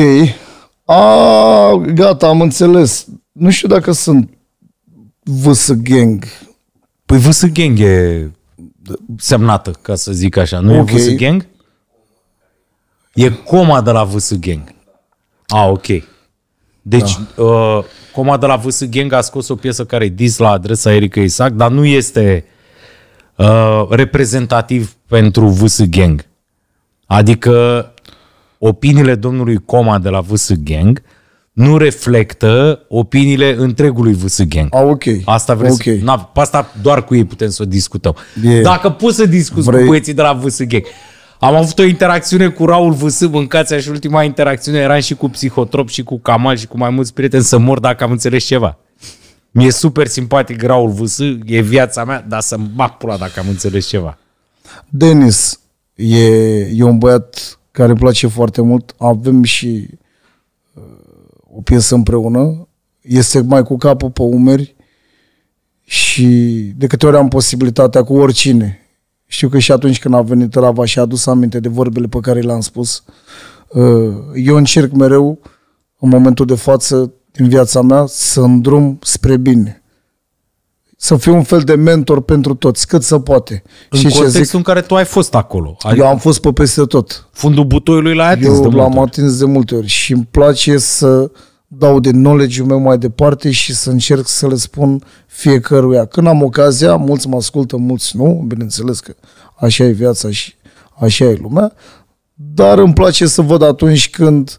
Gata, am înțeles. Nu știu dacă sunt VS Gang. Păi VS Gang e semnată, ca să zic așa. Nu okay. E VS Gang? E Coma de la VS Gang. Ok. Deci, Coma de la VS Gang a scos o piesă care e diss la adresa Erika Isaac, dar nu este reprezentativ pentru VS Gang. Adică opiniile domnului Coma de la VS Gang nu reflectă opiniile întregului VS Gang. Ok. Asta vreți? Okay. Pe asta doar cu ei putem să o discutăm. Dacă poți să discuți cu băieții de la VS Gang. Am avut o interacțiune cu Raul VS, mâncați și ultima interacțiune eram și cu Psihotrop și cu Kamal și cu mai mulți prieteni să mor dacă am înțeles ceva. Mi-e super simpatic Raul VS, e viața mea, dar să-mi bag pula dacă am înțeles ceva. Denis e un băiat care îmi place foarte mult. Avem și o piesă împreună. Este mai cu capul pe umeri și de câte ori am posibilitatea cu oricine. Știu că și atunci când a venit Rava și a adus aminte de vorbele pe care le-am spus, eu încerc mereu, în momentul de față, din viața mea, să îndrum spre bine. Să fiu un fel de mentor pentru toți, cât se poate. În și contextul în care tu ai fost acolo. Eu am fost pe peste tot. Fundul butoiului l-ai atins de multe ori. Eu l-am atins de multe ori și îmi place să dau de knowledge-ul meu mai departe și să încerc să le spun fiecăruia. Când am ocazia, mulți mă ascultă, mulți nu, bineînțeles că așa e viața și așa e lumea, dar îmi place să văd atunci când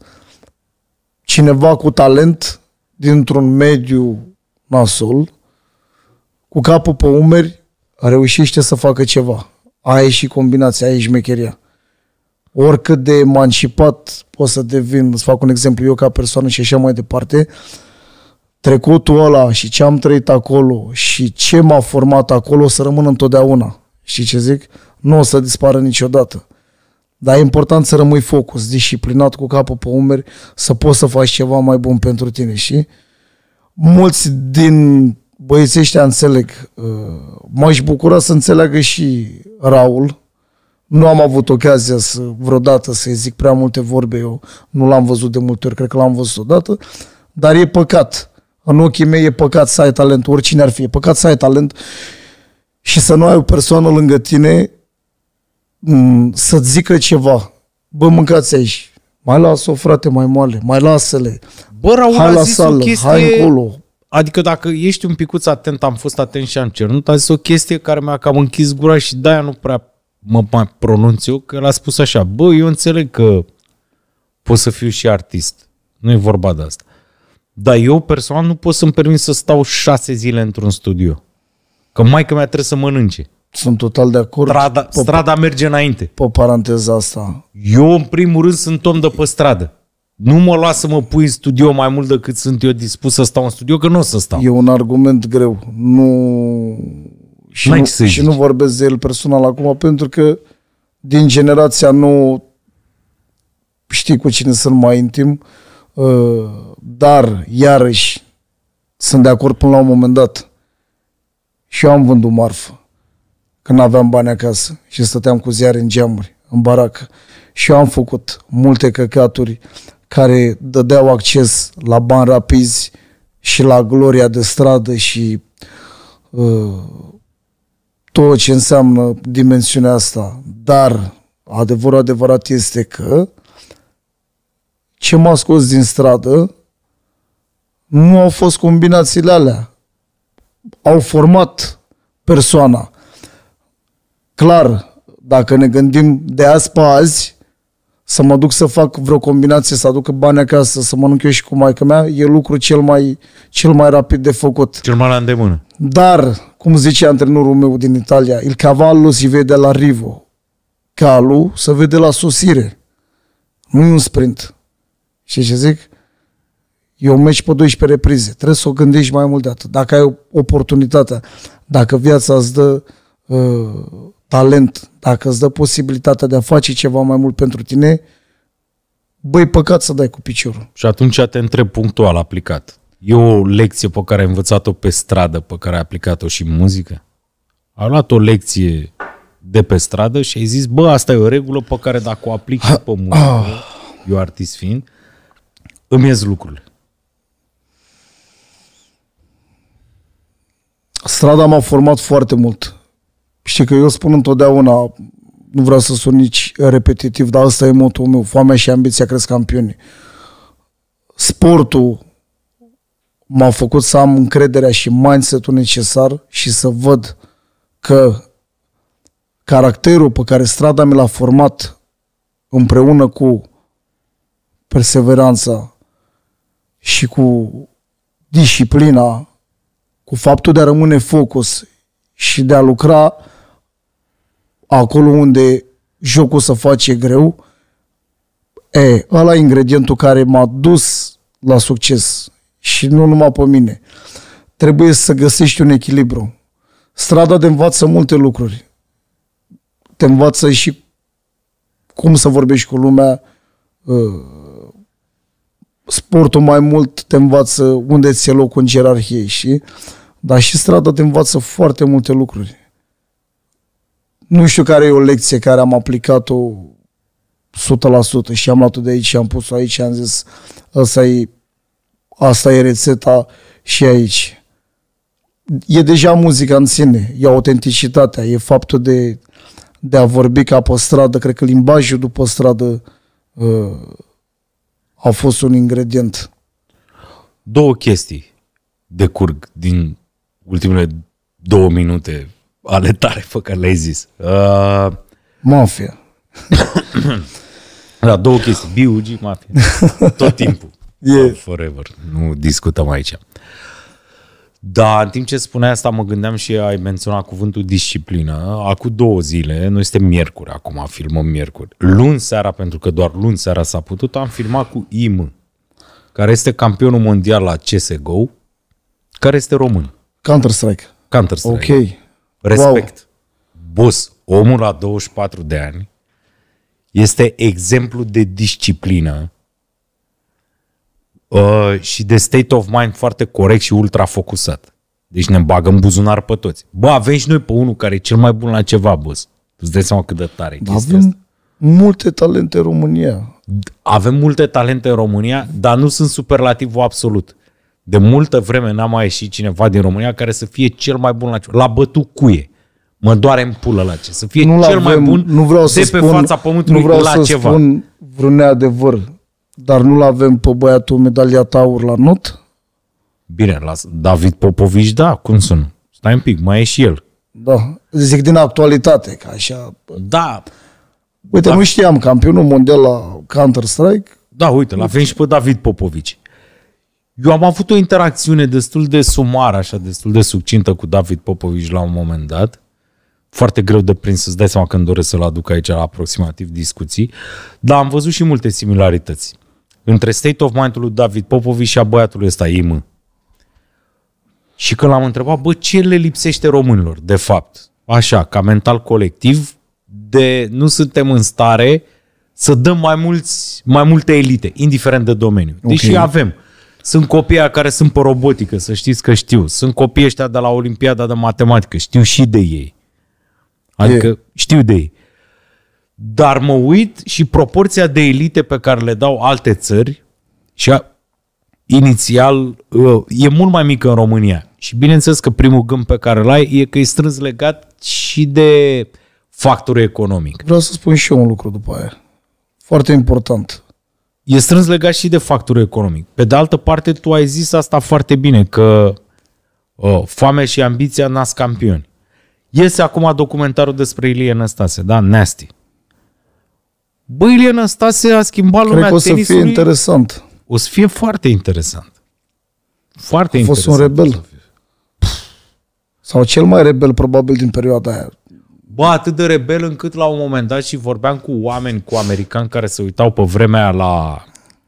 cineva cu talent dintr-un mediu nasol, cu capul pe umeri, reușește să facă ceva. Aia e și combinația, aia e șmecheria. Oricât de emancipat pot să devin, îți fac un exemplu, eu ca persoană și așa mai departe, trecutul ăla și ce am trăit acolo și ce m-a format acolo o să rămână întotdeauna. Știi ce zic? Nu o să dispară niciodată. Dar e important să rămâi focus, disciplinat, cu capul pe umeri, să poți să faci ceva mai bun pentru tine, știi? Mulți din băieții ăștia înțeleg. M-aș bucura să înțeleagă și Raul. Nu am avut ocazia vreodată să-i zic prea multe vorbe, eu nu l-am văzut de multe ori, cred că l-am văzut odată, dar e păcat. În ochii mei e păcat să ai talent, oricine ar fi, e păcat să ai talent și să nu ai o persoană lângă tine să-ți zică ceva. Bă, mâncați aici. Mai lasă-o, frate, mai moale. Mai lasă-le. Bă, Raul hai a la zis sală, o chestie... hai încolo. Adică dacă ești un picuț atent, am fost atent și am cernut, a zis o chestie care mi-a cam închis gura și de-aia nu prea mă mai pronunț eu, că l-a spus așa: bă, eu înțeleg că pot să fiu și artist. Nu e vorba de asta. Dar eu personal nu pot să-mi permit să stau 6 zile într-un studio. Că maică-mea trebuie să mănânce. Sunt total de acord. Strada merge înainte. Pe paranteza asta. Eu, în primul rând, sunt om de pe stradă. Nu mă lua să mă pui în studio mai mult decât sunt eu dispus să stau în studio, că nu o să stau. E un argument greu. Și nu vorbesc de el personal acum, pentru că din generația nu știi cu cine sunt mai intim, dar, iarăși, sunt de acord până la un moment dat. Și eu am vândut marfă când aveam bani acasă și stăteam cu ziare în geamuri, în baracă. Și eu am făcut multe căcaturi care dădeau acces la bani rapizi și la gloria de stradă și tot ce înseamnă dimensiunea asta. Dar adevărul adevărat este că ce m-a scos din stradă nu au fost combinațiile alea. Au format persoana. Clar, dacă ne gândim de azi pe azi, să mă duc să fac vreo combinație, să aduc bani acasă, să mănânc eu și cu maică mea, e lucru cel mai rapid de făcut. Cel mai la îndemână. Dar, cum zice antrenorul meu din Italia, il cavallo si vede all'arrivo. Calul se vede la sosire. Nu e un sprint. Știi ce zic? E un meci pe 12 reprize. Trebuie să o gândești mai mult de atât. Dacă ai oportunitatea, dacă viața îți dă talent, dacă îți dă posibilitatea de a face ceva mai mult pentru tine, băi, păcat să dai cu piciorul. Și atunci te întreb punctual aplicat. E o lecție pe care ai învățat-o pe stradă, pe care ai aplicat-o și în muzică? Ai luat o lecție de pe stradă și ai zis, bă, asta e o regulă pe care dacă o aplic pe muzică, eu artist fiind, îmi ies lucrurile. Strada m-a format foarte mult. Știi că eu spun întotdeauna, nu vreau să sun nici repetitiv, dar ăsta e motul meu, foamea și ambiția cresc campioni. Sportul m-a făcut să am încrederea și mindset-ul necesar și să văd că caracterul pe care strada mi l-a format împreună cu perseveranța și cu disciplina, cu faptul de a rămâne focus și de a lucra acolo unde jocul să face greu, ăla e ingredientul care m-a dus la succes și nu numai pe mine. Trebuie să găsești un echilibru. Strada te învață multe lucruri. Te învață și cum să vorbești cu lumea, sportul mai mult te învață unde ți-e locul în ierarhie, și dar și strada te învață foarte multe lucruri. Nu știu care e o lecție care am aplicat-o 100% și am luat-o de aici și am pus-o aici și am zis asta e rețeta și aici. E deja muzica în sine, e autenticitatea, e faptul de a vorbi ca pe stradă. Cred că limbajul după stradă a fost un ingredient. Două chestii decurg din ultimele 2 minute ale tale pe care le-ai zis. Mafia. Da, 2 chestii. B.U.G. Mafia. Tot timpul. Forever. Nu discutăm aici. Da, în timp ce spuneai asta, mă gândeam și ai menționat cuvântul disciplină. Acum 2 zile, noi suntem miercuri acum, filmăm miercuri. Luni seara, pentru că doar luni seara s-a putut, am filmat cu IM, care este campionul mondial la CSGO, care este român. Counter-Strike. Counter-Strike. Ok. Respect. Wow. Boss, omul la 24 de ani este exemplu de disciplină și de state of mind foarte corect și ultra focusat. Deci ne bagă în buzunar pe toți. Bă, avem și noi pe unul care e cel mai bun la ceva, boss. Tu îți dai seama cât de tare e chestia asta? Multe talente în România. Avem multe talente în România, dar nu sunt superlativul absolut. De multă vreme n-a mai ieșit cineva din România care să fie cel mai bun la ceva. L-a bătut cuie. Mă doare în pulă la ce. Să fie cel mai bun de pe fața pământului la ceva. Nu vreau să spun vreun neadevăr, dar nu-l avem pe băiatul medalia taur la not? Bine, la David Popovici, da, cum sunt? Stai un pic, mai e și el. Da, zic din actualitate, ca așa. Da. Uite, nu știam, campionul mondial la Counter-Strike. Da, uite, l-avem și pe David Popovici. Eu am avut o interacțiune destul de sumară, așa, destul de succintă cu David Popovici la un moment dat. Foarte greu de prins, să-ți dai seama când doresc să-l aduc aici la aproximativ discuții. Dar am văzut și multe similarități între state of mind-ul lui David Popovici și a băiatului ăsta, IM. Și când l-am întrebat, bă, ce le lipsește românilor, de fapt? Așa, ca mental colectiv, de nu suntem în stare să dăm mai multe elite, indiferent de domeniu. Deși avem. Sunt copiii care sunt pe robotică, să știți că știu. Sunt copiii ăștia de la Olimpiada de Matematică, știu și de ei. Adică știu de ei. Dar mă uit și proporția de elite pe care le dau alte țări și inițial e mult mai mică în România. Și bineînțeles că primul gând pe care îl ai e că e strâns legat și de factorul economic. Vreau să spun și eu un lucru după aia. Foarte important. E strâns legat și de factorul economic. Pe de altă parte, tu ai zis asta foarte bine, că foamea și ambiția nasc campioni. Iese acum documentarul despre Ilie Năstase, da? Nasty. Bă, Ilie Năstase a schimbat lumea tenisului. Cred că o să fie interesant. O să fie foarte interesant. Foarte interesant. A fost un rebel. Sau cel mai rebel probabil din perioada aia. Bă, atât de rebel încât la un moment dat și vorbeam cu oameni, cu americani care se uitau pe vremea aia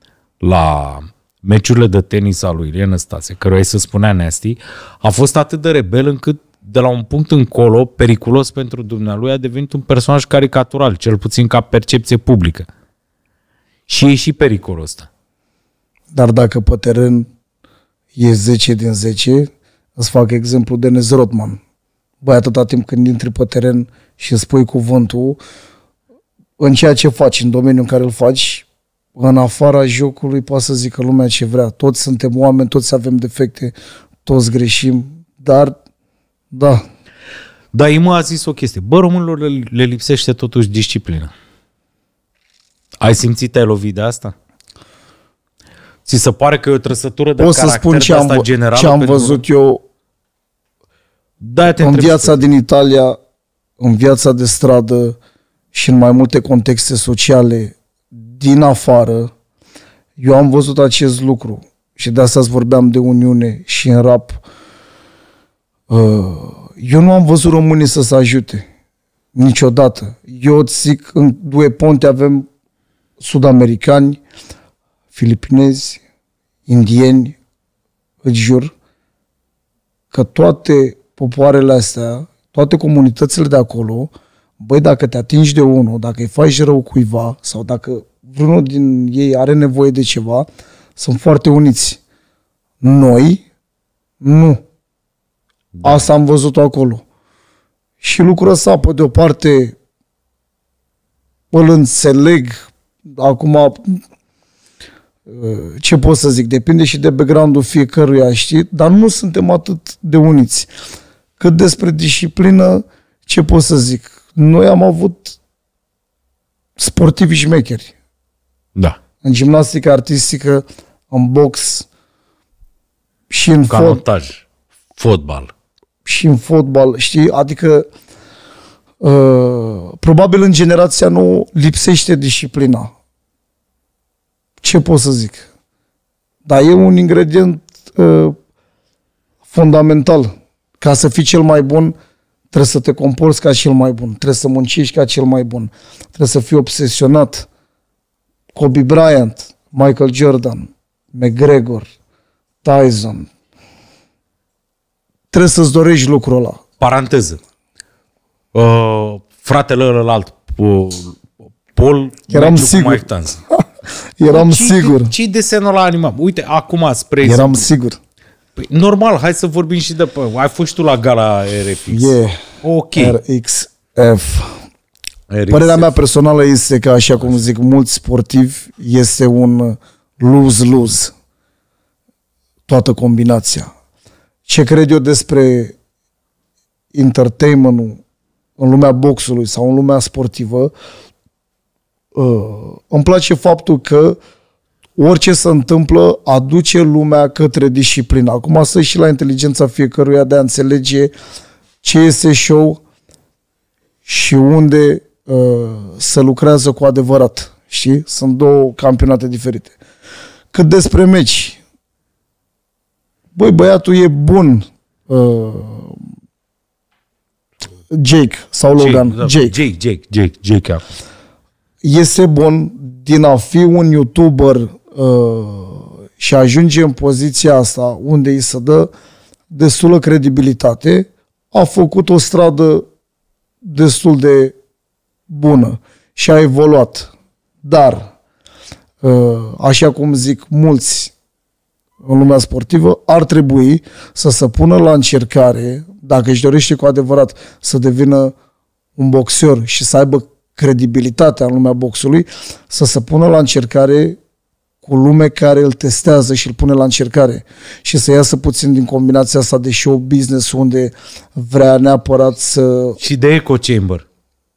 la meciurile de tenis al lui Ilie Năstase, căruia se spunea Nasty, a fost atât de rebel încât de la un punct încolo, periculos pentru dumnealui, a devenit un personaj caricatural, cel puțin ca percepție publică. Și e și pericolul ăsta. Dar dacă pe teren e 10 din 10, îți fac exemplu de Denis Rodman. Băi, atâta timp când intri pe teren și îți spui cuvântul, în ceea ce faci, în domeniul în care îl faci, în afara jocului poate să zică lumea ce vrea. Toți suntem oameni, toți avem defecte, toți greșim, da. Dar Imă a zis o chestie. Bă, românilor le lipsește totuși disciplină. Ai simțit, ai lovit de asta? Ți se pare că e o trăsătură de caracter de asta generală? Ce am văzut eu în viața din Italia, în viața de stradă și în mai multe contexte sociale din afară, eu am văzut acest lucru și de asta îți vorbeam de uniune și în rap. Eu nu am văzut românii să se ajute niciodată. Eu îți zic, în Due Ponte avem sud-americani, filipinezi, indieni, îți jur că toate popoarele astea, toate comunitățile de acolo, băi, dacă te atingi de unul, dacă îi faci rău cuiva sau dacă vreunul din ei are nevoie de ceva, sunt foarte uniți. Noi, nu. Da. Asta am văzut acolo. Și lucrul ăsta, pe de-o parte, îl înțeleg. Acum, ce pot să zic? Depinde și de background-ul fiecăruia, știi? Dar nu suntem atât de uniți. Cât despre disciplină, ce pot să zic? Noi am avut sportivi șmecheri. Da. În gimnastică artistică, în box și în canotaj, fotbal. Și în fotbal, știi? Adică probabil în generația nouă lipsește disciplina. Ce pot să zic? Dar e un ingredient fundamental. Ca să fii cel mai bun, trebuie să te comporți ca cel mai bun, trebuie să muncești ca cel mai bun, trebuie să fii obsesionat. Kobe Bryant, Michael Jordan, McGregor, Tyson. Trebuie să-ți dorești lucrul ăla. Paranteză. Fratele ălalt, Paul, Eram sigur. Mike Tyson. Eram sigur. Ce-i desenul ăla animat? Uite, acum, spre Eram exemplu. sigur. Păi, normal, hai să vorbim și de... ai fost și tu la gala RFX. Ok. RXF. Părerea mea personală este că, așa cum zic mulți sportivi, este un lose-lose. Toată combinația. Ce cred eu despre entertainment-ul în lumea boxului sau în lumea sportivă, îmi place faptul că orice se întâmplă aduce lumea către disciplină. Acum să și la inteligența fiecăruia de a înțelege ce este show și unde se lucrează cu adevărat. Știi? Sunt două campionate diferite. Cât despre meci, băi, băiatul e bun. Jake sau Logan. Jake. Este bun din a fi un YouTuber și ajunge în poziția asta unde îi se dă destulă credibilitate. A făcut o stradă destul de bună și a evoluat. Dar, așa cum zic mulți în lumea sportivă, ar trebui să se pună la încercare, dacă își dorește cu adevărat să devină un boxer și să aibă credibilitatea în lumea boxului, să se pună la încercare cu lume care îl testează și îl pune la încercare și să iasă puțin din combinația asta de show business unde vrea neapărat să... Și de echo chamber.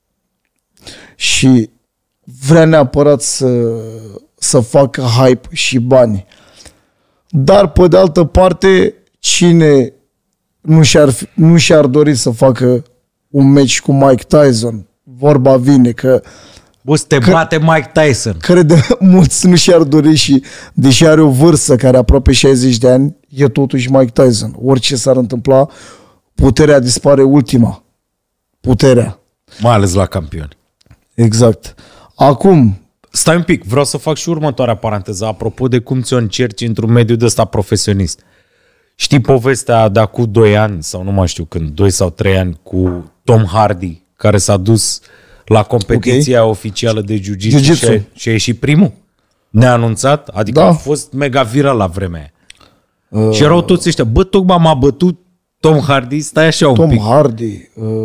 Și vrea neapărat să facă hype și bani. Dar, pe de altă parte, cine nu și-ar dori să facă un meci cu Mike Tyson? Vorba vine că... Bă, să te bate Mike Tyson. Crede, mulți nu și-ar dori și, deși are o vârstă care aproape 60 de ani, e totuși Mike Tyson. Orice s-ar întâmpla, puterea dispare ultima. Puterea. Mai ales la campioni. Exact. Acum... Stai un pic, vreau să fac și următoarea paranteză, apropo de cum ți-o încerci într-un mediu de ăsta profesionist. Știi povestea de acum 2 ani, sau nu mai știu când, 2 sau 3 ani, cu Tom Hardy, care s-a dus la competiția oficială de jiu-jitsu și a ieșit primul? Neanunțat? Adică a fost mega viral la vremea aia. Și erau toți ăștia, bă, tocmai m-a bătut Tom Hardy, stai așa un pic. Tom Hardy,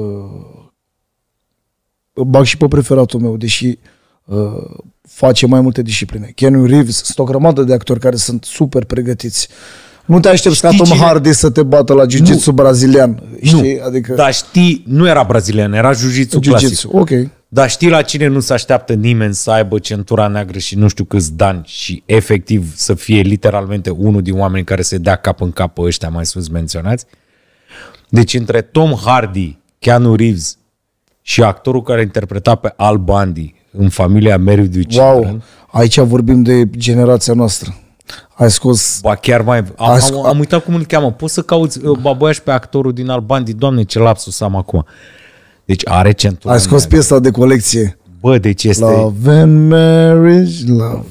bag și pe preferatul meu, deși face mai multe discipline. Keanu Reeves, sunt o grămadă de actori care sunt super pregătiți. Nu te aștepți ca Tom Hardy să te bată la jiu-jitsu brazilian. Știi? Adică... Dar știi, nu era brazilian, era jiu-jitsu clasic. Ok. Dar știi la cine nu se așteaptă nimeni să aibă centura neagră și nu știu câți dani și efectiv să fie literalmente unul din oamenii care se dea cap în cap pe ăștia mai sus menționați? Deci între Tom Hardy, Keanu Reeves și actorul care interpreta pe Al Bundy în familia Married with Children. Wow, aici vorbim de generația noastră. Ai scos... Ba chiar mai... Am uitat cum îl cheamă. Poți să cauți Baboiaș pe actorul din Al Bundy? Doamne, ce lapsus am acum. Deci are centura. Ai scos piesa de colecție. Bă, deci este... Love and marriage, love.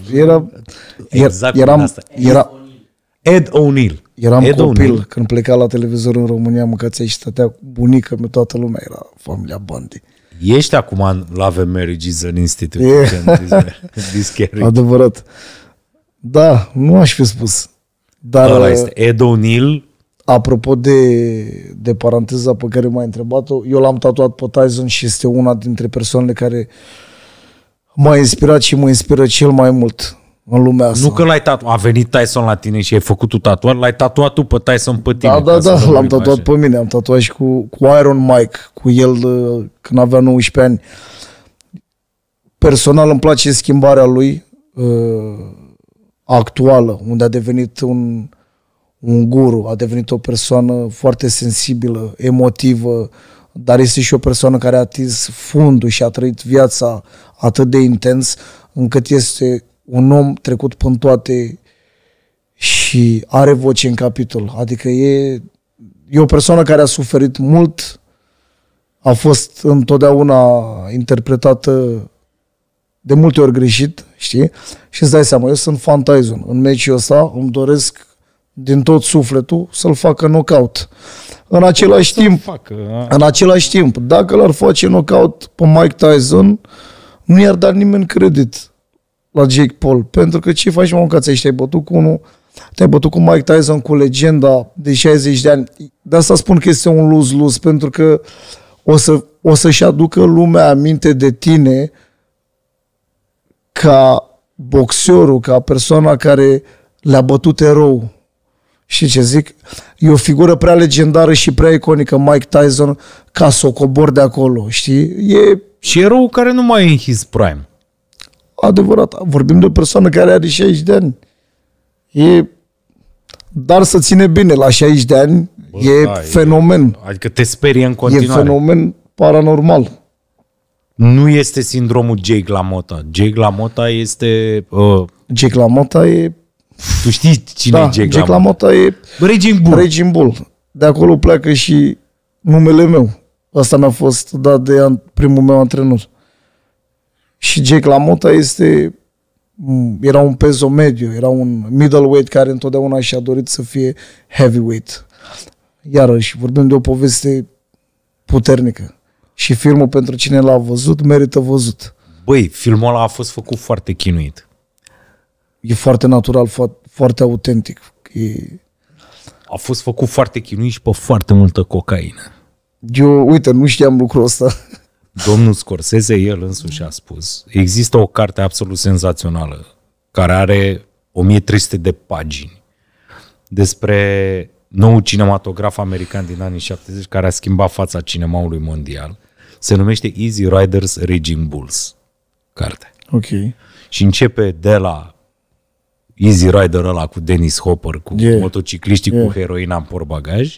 Era Ed O'Neill. Eram copil când pleca la televizor în România, mâncația și stătea cu bunica mea, toată lumea era familia Bundy. Ești acum în Love and Marriage is an Institute. Adevărat. Da, nu aș fi spus. Dar ăla este Ed O'Neill. Apropo de paranteza pe care m-ai întrebat-o, eu l-am tatuat pe Tyson și este una dintre persoanele care m-a inspirat și mă inspiră cel mai mult în lumea asta. Nu că l-ai tatuat, a venit Tyson la tine și ai făcut tu tatuat, l-ai tatuat tu pe Tyson pe tine. Da, l-am tatuat pe mine, am tatuat și cu Iron Mike, cu el când avea 19 ani. Personal îmi place schimbarea lui actuală, unde a devenit un guru, a devenit o persoană foarte sensibilă, emotivă, dar este și o persoană care a atins fundul și a trăit viața atât de intens, încât este un om trecut până toate și are voce în capitol. Adică e o persoană care a suferit mult, a fost întotdeauna interpretată de multe ori greșit, știi? Și îți dai seama, eu sunt fan Tyson. În meciul ăsta îmi doresc din tot sufletul să-l facă knockout. În același timp, dacă l-ar face knockout pe Mike Tyson, nu i-ar da nimeni credit la Jake Paul. Pentru că ce faci, mă, că te-ai bătut cu unul, te-ai bătut cu Mike Tyson, cu legenda de 60 de ani. De asta spun că este un lose-lose, pentru că o să-și aducă lumea aminte de tine ca boxerul, ca persoana care le-a bătut erou. Știi ce zic? E o figură prea legendară și prea iconică, Mike Tyson, ca să o cobor de acolo, știi? Și erou care nu mai e în his prime. Adevărat. Vorbim de o persoană care are 60 de ani. Dar să ține bine, la 60 de ani fenomen. Adică te sperie în continuare. E fenomen paranormal. Nu este sindromul Jake LaMotta. Jake LaMotta este... Jake LaMotta e... Tu știi cine e Jake LaMotta? E Raging Bull. De acolo pleacă și numele meu. Asta mi-a fost dat de primul meu antrenor. Și Jake LaMotta era un peso mediu, era un middleweight care întotdeauna și-a dorit să fie heavyweight. Iarăși, vorbim de o poveste puternică. Și filmul, pentru cine l-a văzut, merită văzut. Băi, filmul ăla a fost făcut foarte chinuit. E foarte natural, foarte autentic. A fost făcut foarte chinuit și pe foarte multă cocaină. Eu, uite, nu știam lucrul ăsta. Domnul Scorsese, el însuși a spus, există o carte absolut senzațională, care are 1300 de pagini, despre nou cinematograf american din anii 70, care a schimbat fața cinemaului mondial. Se numește Easy Riders, Raging Bulls, cartea. Ok. Și începe de la Easy Rider ăla cu Dennis Hopper, cu motocicliștii cu heroina în portbagaj,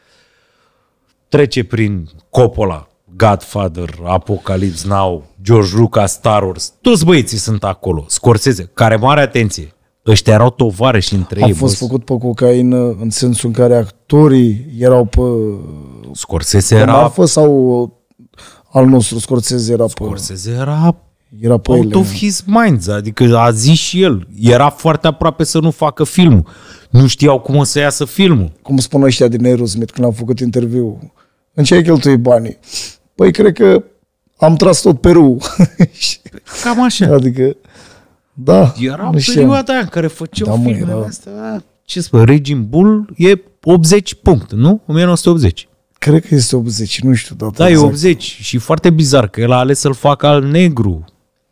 trece prin Coppola, Godfather, Apocalypse Now, George Lucas, Star Wars, toți băieții sunt acolo. Scorsese, care, mare atenție, ăștia erau tovarăși între ei. A fost făcut pe cocaină în sensul în care actorii erau pe... Scorsese era... marfă sau al nostru Scorsese era pe... Scorsese era pe out ele. of his mind, adică a zis și el. Era foarte aproape să nu facă filmul. Nu știau cum o să iasă filmul. Cum spun ăștia din Aerosmith când am făcut interviu. În ce ai cheltuit banii? Păi cred că am tras tot Peru. Cam așa. Adică, da. Era perioada aia în care făceau filmele astea. Ce spune, Raging Bull e 80 punct, nu? 1980. Cred că este 80, nu știu data. Da, exact. E 80 și foarte bizar că el a ales să-l facă al negru.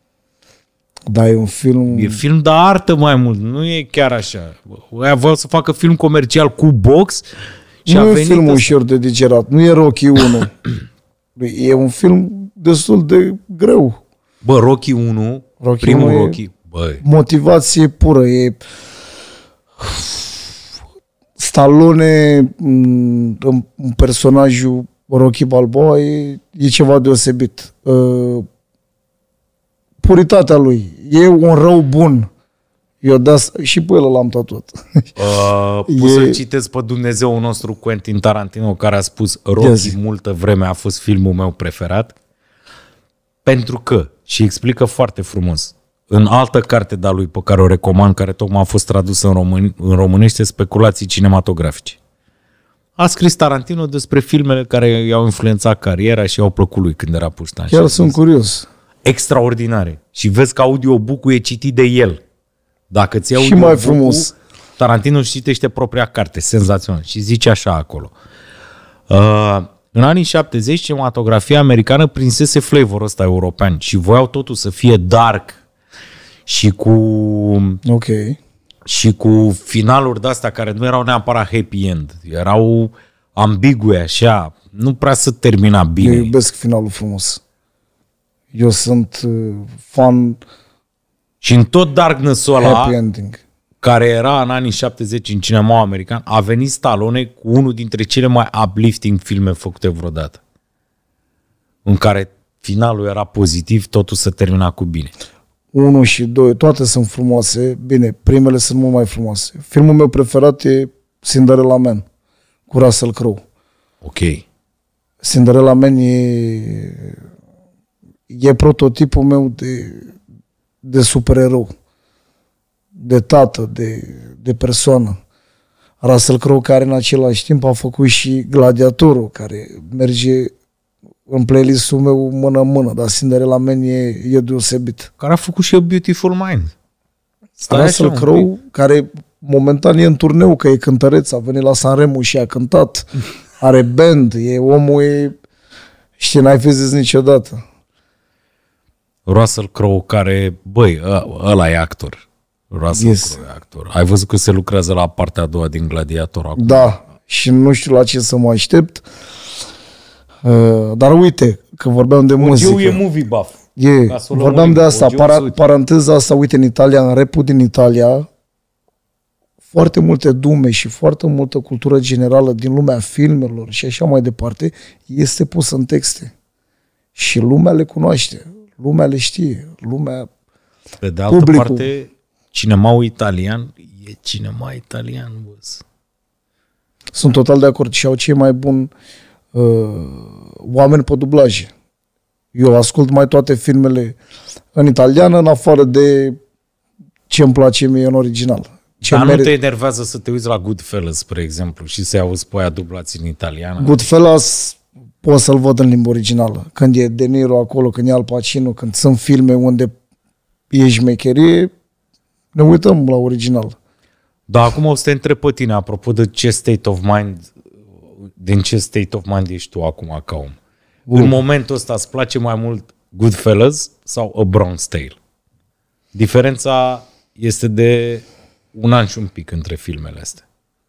Da, e un film... E film de artă mai mult, nu e chiar așa. Aia voiau să facă film comercial cu box și nu a e un venit film ușor de digerat, nu e Rocky 1. E un film destul de greu. Bă, Rocky 1, primul Rocky, băi. Motivație pură, e... Stallone în personajul Rocky Balboa e ceva deosebit. Puritatea lui. E un rău bun. Eu și pe el l-am tatuat. Poți să-l citesc pe Dumnezeul nostru Quentin Tarantino, care a spus Rocky multă vreme a fost filmul meu preferat. Pentru că, și explică foarte frumos, în altă carte de-a lui pe care o recomand, care tocmai a fost tradusă în românește, Speculații cinematografice. A scris Tarantino despre filmele care i-au influențat cariera și i-au plăcut lui când era puștan. Chiar sunt curios. Extraordinare. Și vezi că audiobook-ul e citit de el. Dacă ți iau și mai frumos. Tarantino își citește propria carte, senzațional. Și zice așa acolo. În anii 70, cinematografia americană prinsese flavorul ăsta european și voiau totul să fie dark și cu finaluri de-astea care nu erau neapărat happy end. Erau ambigue, așa. Nu prea să termina bine. Eu iubesc finalul frumos. Eu sunt fan... Și în tot darkness-ul ăla, care era în anii 70 în cinema american, a venit Stallone cu unul dintre cele mai uplifting filme făcute vreodată. În care finalul era pozitiv, totul se termina cu bine. 1 și 2, toate sunt frumoase. Bine, primele sunt mult mai frumoase. Filmul meu preferat e Cinderella Man, cu Russell Crowe. Ok. Cinderella Man e prototipul meu de supererou, de tată, de persoană. Russell Crowe, care în același timp a făcut și Gladiatorul, care merge în playlist-ul meu mână-mână, dar Cinderella Man e deosebit. Care a făcut și A Beautiful Mind. Russell Crowe, care momentan e în turneu, că e cântăreț, a venit la Sanremo și a cântat, are band, omul știi, n-ai fi zis niciodată. Russell Crowe, care, băi, ăla e actor. Russell Crowe e actor. Ai văzut că se lucrează la partea a doua din Gladiator acum? Da, și nu știu la ce să mă aștept. Dar uite, că vorbeam de muzică. E movie buff. Vorbeam de asta, paranteza asta, uite, în Italia, în rap-ul din Italia, foarte multe dume și foarte multă cultură generală din lumea filmelor și așa mai departe este pusă în texte. Și lumea le cunoaște, lumea le știe, lumea... Pe de altă parte, cinemaul italian e cinema italian, boss. Sunt total de acord și au cei mai buni oameni pe dublaje. Eu ascult mai toate filmele în italiană, în afară de ce îmi place mie în original. Dar nu te enervează să te uiți la Goodfellas, spre exemplu, și să-i auzi pe aia dublați în italiană? Goodfellas pot să-l văd în limba originală. Când e De Niro acolo, când e Al Pacino, când sunt filme unde e șmecherie, ne uităm la original. Dar acum o să te întreb pe tine, apropo de ce state of mind, din ce state of mind ești tu acum ca om. În momentul ăsta îți place mai mult Goodfellas sau A Bronx Tale? Diferența este de 1 an și un pic între filmele astea.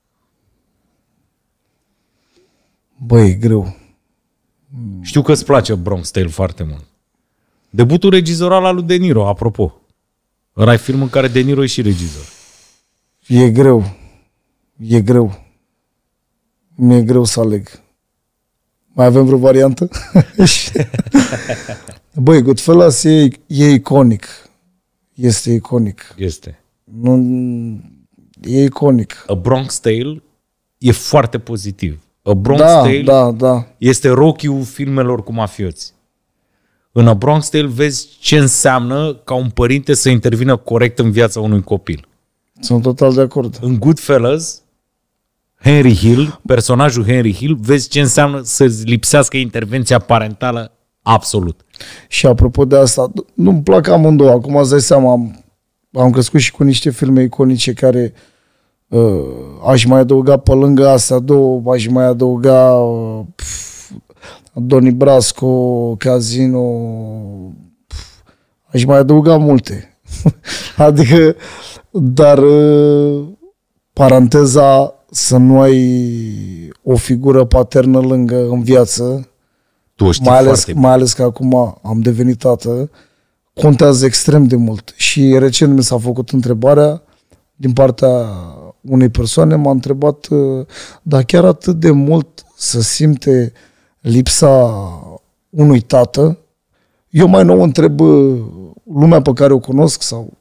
Băi, e greu. Știu că îți place Bronx Tale foarte mult. Debutul regizoral al lui De Niro, apropo. Ăla e film în care De Niro e și regizor. E greu. E greu. Mi-e greu să aleg. Mai avem vreo variantă? Băi, Goodfellas e iconic. Este iconic. Este. Nu, e iconic. A Bronx Tale e foarte pozitiv. A Bronx Tale este Rocky-ul filmelor cu mafioți. În A Bronx Tale vezi ce înseamnă ca un părinte să intervină corect în viața unui copil. Sunt total de acord. În Goodfellas, Henry Hill, personajul Henry Hill, vezi ce înseamnă să-ți lipsească intervenția parentală absolut. Și apropo de asta, nu-mi plac amândouă. Acum îți dai seama, am crescut și cu niște filme iconice care aș mai adăuga pe lângă astea două, aș mai adăuga Donnie Brasco, Casino, aș mai adăuga multe. Adică, dar paranteza, să nu ai o figură paternă lângă în viață, mai ales că acum am devenit tată, contează extrem de mult. Și recent mi s-a făcut întrebarea din partea unei persoane, m-a întrebat, dar chiar atât de mult să simte lipsa unui tată? Eu mai nou întreb lumea pe care o cunosc sau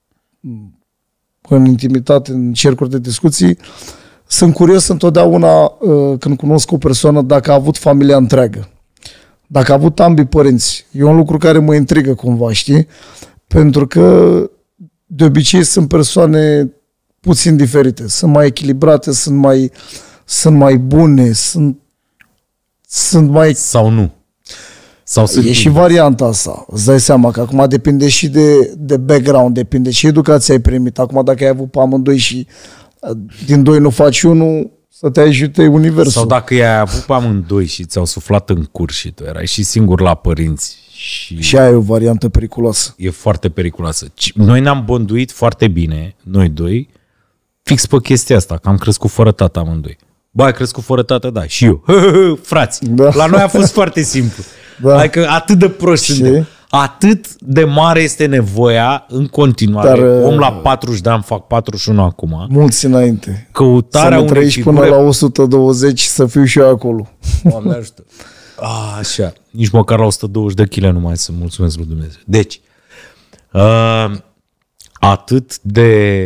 în intimitate, în cercuri de discuții, sunt curios întotdeauna când cunosc o persoană dacă a avut familia întreagă. Dacă a avut ambii părinți. E un lucru care mă intrigă cumva, știi? Pentru că de obicei sunt persoane puțin diferite. Sunt mai echilibrate, sunt mai bune, sunt mai... Sau nu. Sau e și varianta asta. Îți dai seama că acum depinde și de background, depinde și educația ai primit. Acum dacă ai avut pe amândoi și din doi nu faci unul, să te ajute universul. Sau dacă i-ai avut pe amândoi și ți-au suflat în cur și tu erai și singur la părinți. Și aia e o variantă periculoasă. E foarte periculoasă. Noi ne-am bânduit foarte bine, noi doi, fix pe chestia asta, că am crescut fără tată amândoi. Bă, ai crescut fără tată? Da. Și eu. Frați. Da. La noi a fost foarte simplu. Da. Adică atât de proști suntem. Atât de mare este nevoia în continuare. Dar, om la 40 de ani, fac 41 acum. Mulți înainte. Căutarea unei figure... până la 120 să fiu și eu acolo. Doamne ajută. Așa. Nici măcar la 120 de kg nu mai sunt. Mulțumesc lui Dumnezeu. Deci, atât de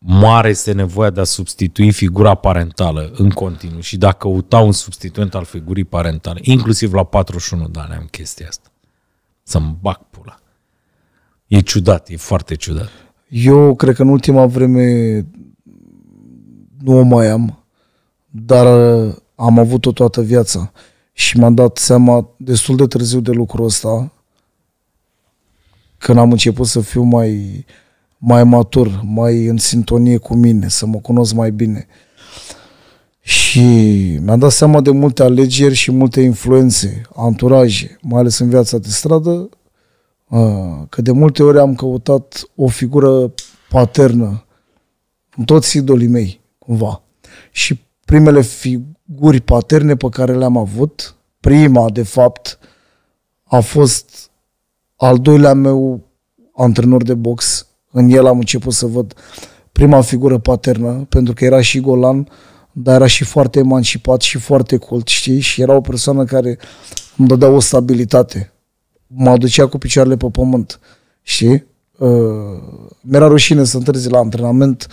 mare este nevoia de a substitui figura parentală în continuu și de a căuta un substituent al figurii parentale, inclusiv la 41 de ani am chestia asta. Să-mi bag pula. E ciudat, e foarte ciudat. Eu cred că în ultima vreme nu o mai am, dar am avut-o toată viața și m-am dat seama destul de târziu de lucrul ăsta, când am început să fiu mai matur, mai în sintonie cu mine, să mă cunosc mai bine. Și mi-am dat seama de multe alegeri și multe influențe, anturaje, mai ales în viața de stradă, că de multe ori am căutat o figură paternă în toți idolii mei, cumva. Și primele figuri paterne pe care le-am avut, prima, de fapt, a fost al doilea meu antrenor de box. În el am început să văd prima figură paternă, pentru că era și golan, dar era și foarte emancipat și foarte cult, știi? Și era o persoană care îmi dădea o stabilitate. Mă aducea cu picioarele pe pământ, știi? Mi-era rușine să întârzi la antrenament.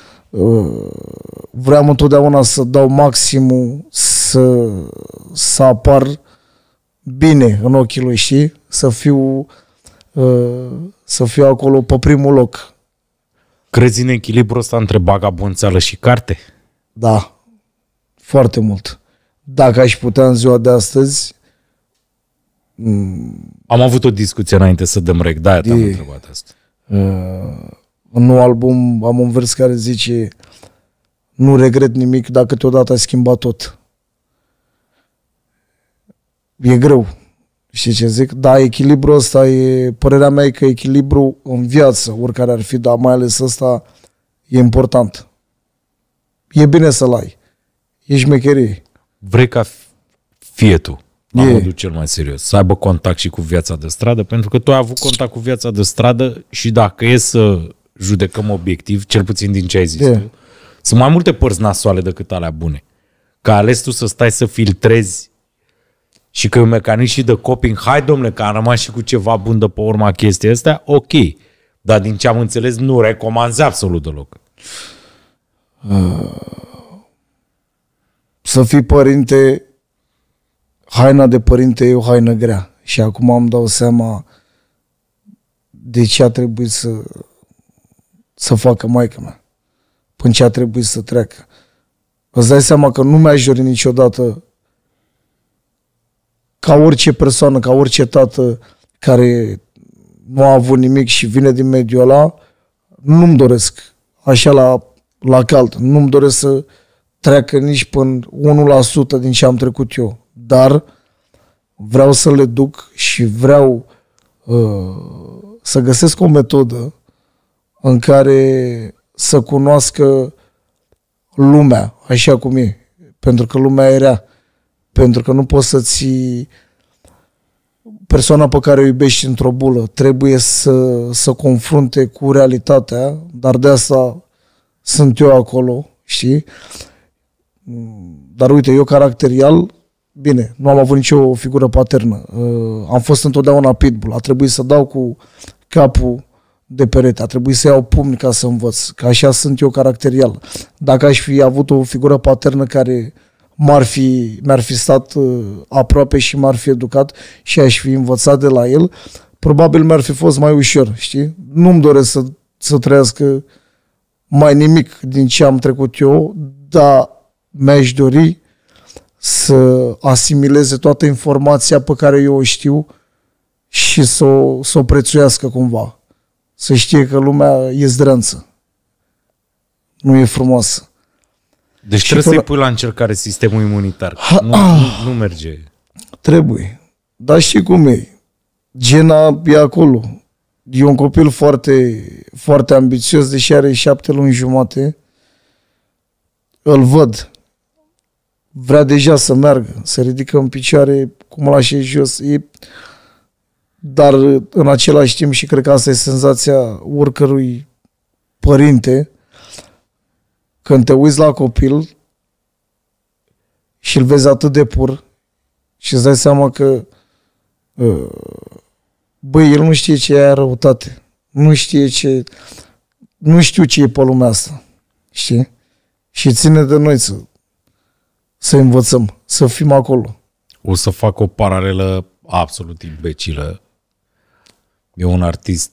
Vreau întotdeauna să dau maximul, să apar bine în ochii lui, știi? Să fiu acolo pe primul loc. Crezi în echilibrul ăsta între bagabonțeală și carte? Da, foarte mult. Dacă aș putea în ziua de astăzi... Am avut o discuție înainte să dăm rec, de-aia te-am întrebat asta. În nou album am un vers care zice: nu regret nimic dacă câteodată ai schimbat tot. E greu. Știi ce zic? Da, echilibrul ăsta e, părerea mea e că echilibru în viață, oricare ar fi, dar mai ales ăsta e important. E bine să-l ai. E șmecherie. Vrei ca fietul, la modul cel mai serios, să aibă contact și cu viața de stradă, pentru că tu ai avut contact cu viața de stradă și dacă e să judecăm obiectiv, cel puțin din ce ai zis tu, sunt mai multe părți nasoale decât alea bune. Că ai ales tu să stai să filtrezi și că e un mecanism și de coping, hai domnule, că am rămas și cu ceva bun de pe urma chestia astea, ok. Dar din ce am înțeles, nu recomanzi absolut deloc. Să fii părinte, haina de părinte e o haină grea. Și acum îmi dau seama de ce a trebuit să facă maica mea. Până ce a trebuit să treacă. Îți dai seama că nu mi-aș dori niciodată ca orice persoană, ca orice tată care nu a avut nimic și vine din mediul ăla, nu-mi doresc așa la cald. Nu-mi doresc să treacă nici până 1% din ce am trecut eu. Dar vreau să le duc și vreau să găsesc o metodă în care să cunoască lumea așa cum e. Pentru că lumea e rea. Pentru că nu poți să ții persoana pe care o iubești într-o bulă. Trebuie să confrunte cu realitatea, dar de asta sunt eu acolo, știi? Dar uite, eu caracterial, bine, nu am avut nicio figură paternă. Am fost întotdeauna pitbull. A trebuit să dau cu capul de perete, a trebuit să iau pumni ca să învăț, că așa sunt eu caracterial. Dacă aș fi avut o figură paternă care mi-ar fi stat aproape și m-ar fi educat și aș fi învățat de la el, probabil mi-ar fi fost mai ușor, știi? Nu-mi doresc să trăiască mai nimic din ce am trecut eu, dar mi-aș dori să asimileze toată informația pe care eu o știu și să o prețuiască cumva. Să știe că lumea e zdreanță. Nu e frumoasă. Deci și trebuie să-i pui la încercare sistemul imunitar. Nu merge. Trebuie. Dar știi cum e. Gena e acolo. E un copil foarte, foarte ambițios, deși are 7 luni jumate. Îl văd. Vrea deja să meargă, să ridică în picioare, cum îl lași jos. Dar în același timp, și cred că asta e senzația oricărui părinte, când te uiți la copil și îl vezi atât de pur și îți dai seama că băi, el nu știe ce e aia răutate. Nu știu ce e pe lumea asta. Știi? Și ține de noi să învățăm, să fim acolo. O să fac o paralelă absolut imbecilă. E un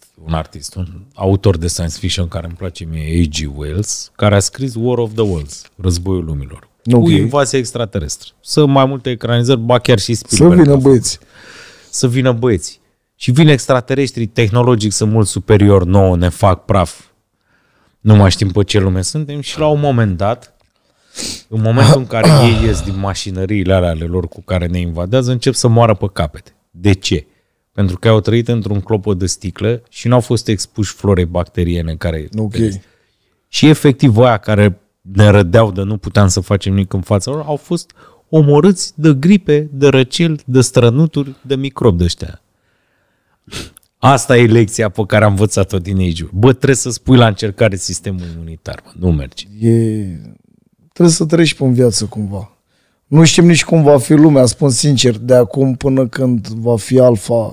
autor de science fiction care îmi place mie, H.G. Wells, care a scris War of the Worlds, Războiul Lumilor. Okay. Cu invazie extraterestră. Să mai multe ecranizări, ba chiar și Spielberg. Să vină băieți. Să vină băieți. Și vin extraterestri tehnologic, sunt mult superior nouă, ne fac praf. Nu mai știm pe ce lume suntem și la un moment dat, în momentul în care ei ies din mașinăriile alea ale lor cu care ne invadează, încep să moară pe capete. De ce? Pentru că au trăit într-un clopot de sticlă și nu au fost expuși florei bacteriene care... Okay. Și efectiv aia care ne rădeau de nu puteam să facem nimic în fața lor, au fost omorâți de gripe, de răceli, de strănuturi, de microbi de ăștia. Asta e lecția pe care am învățat-o din aici. Bă, trebuie să spui la încercare sistemul imunitar. Mă. Nu merge. Trebuie să treci pe în viață cumva. Nu știm nici cum va fi lumea, spun sincer, de acum până când va fi alfa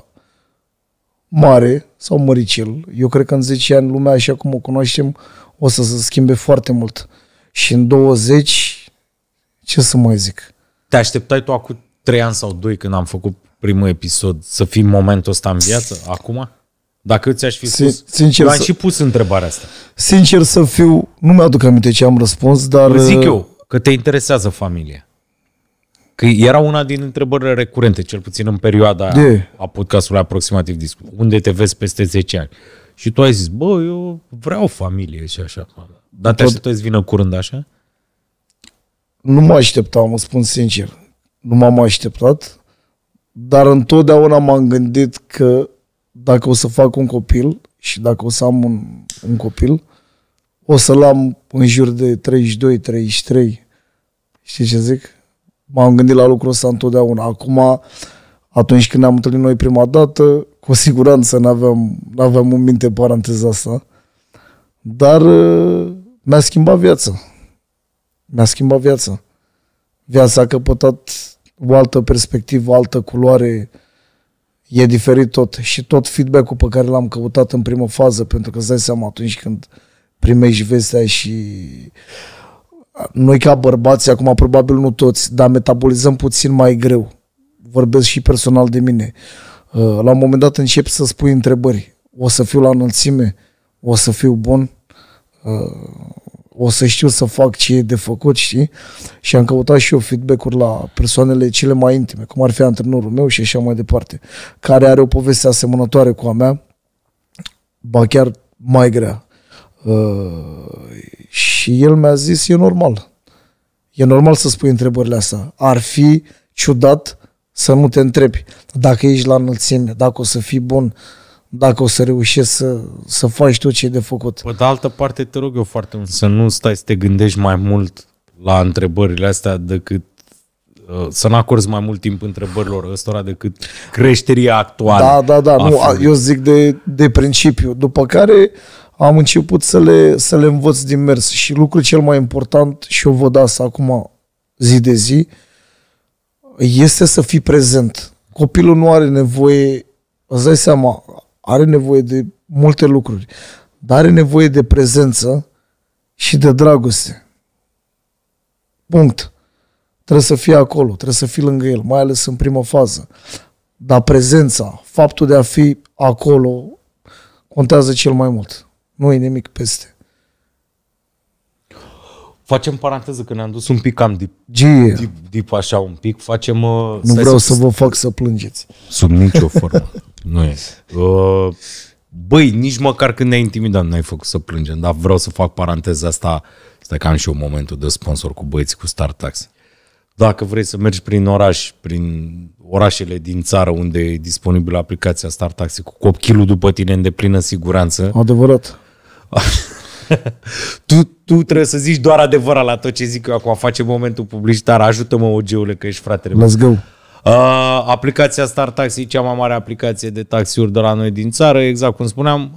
mare sau măricel. Eu cred că în 10 ani lumea așa cum o cunoaștem o să se schimbe foarte mult. Și în 20, ce să mai zic? Te așteptai tu acum 3 ani sau 2 când am făcut primul episod să fii în momentul ăsta în viață? Acum? Dacă ți-aș fi spus... Sincer, eu am și pus întrebarea asta. Sincer să fiu, nu mi-aduc aminte ce am răspuns, dar... Zic eu că te interesează familia. Că era una din întrebările recurente, cel puțin în perioada a podcastului aproximativ discut. Unde te vezi peste 10 ani? Și tu ai zis, bă, eu vreau familie și așa. Dar te așteptai să vină curând așa? Nu mă așteptam, mă spun sincer. Nu m-am așteptat, dar întotdeauna m-am gândit că dacă o să fac un copil și dacă o să am un copil, o să-l am în jur de 32, 33. Știi ce zic? M-am gândit la lucrul ăsta întotdeauna. Acum, atunci când ne-am întâlnit noi prima dată, cu siguranță n-aveam în minte paranteza asta, dar mi-a schimbat viața. Mi-a schimbat viața. Viața a căpătat o altă perspectivă, o altă culoare, e diferit tot. Și tot feedback-ul pe care l-am căutat în primă fază, pentru că îți dai seama atunci când primești vestea și noi ca bărbați, acum probabil nu toți, dar metabolizăm puțin mai greu. Vorbesc și personal de mine. La un moment dat începi să spui întrebări. O să fiu la înălțime? O să fiu bun? O să știu să fac ce e de făcut, știi? Și am căutat și eu feedback-uri la persoanele cele mai intime, cum ar fi antrenorul meu și așa mai departe, care are o poveste asemănătoare cu a mea, ba chiar mai grea. Și el mi-a zis, e normal. E normal să spui întrebările astea. Ar fi ciudat să nu te întrebi dacă ești la înălțime, dacă o să fii bun, dacă o să reușești să faci tot ce e de făcut. Pe de altă parte, te rog eu foarte mult să nu stai să te gândești mai mult la întrebările astea decât să nu acorzi mai mult timp întrebărilor ăstora decât creșterii actuale. Da. Nu, eu zic de principiu. După care am început să le învăț din mers. Și lucrul cel mai important, și eu văd asta acum zi de zi, este să fii prezent. Copilul nu are nevoie, îți dai seama, are nevoie de multe lucruri, dar are nevoie de prezență și de dragoste. Punct. Trebuie să fii acolo, trebuie să fii lângă el, mai ales în prima fază. Dar prezența, faptul de a fi acolo, contează cel mai mult. Nu e nimic peste. Facem paranteză, că ne-am dus un pic cam deep așa un pic. Facem... Nu vreau să vă fac să plângeți. Sub nicio formă. Nu e. Băi, nici măcar când ne-ai intimidat n-ai făcut să plângem, dar vreau să fac paranteza asta. Stai că am și eu momentul de sponsor cu băieții cu Star Taxi. Dacă vrei să mergi prin oraș, prin orașele din țară unde e disponibilă aplicația Star Taxi cu copilul după tine în deplină siguranță... Adevărat. Tu trebuie să zici doar adevărat la tot ce zic eu acum. Face momentul publicitar. Ajută-mă, OG-ule, că ești fratele meu. Let's go. Aplicația Star Taxi e cea mai mare aplicație de taxiuri de la noi din țară. Exact cum spuneam,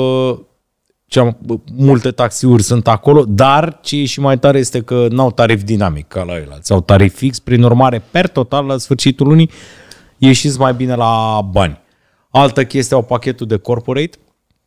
multe taxiuri sunt acolo, dar ce e și mai tare este că n-au tarif dinamic ca la el. Au tarif fix, prin urmare, per total, la sfârșitul lunii, ieșiți mai bine la bani. Altă chestie, au pachetul de corporate,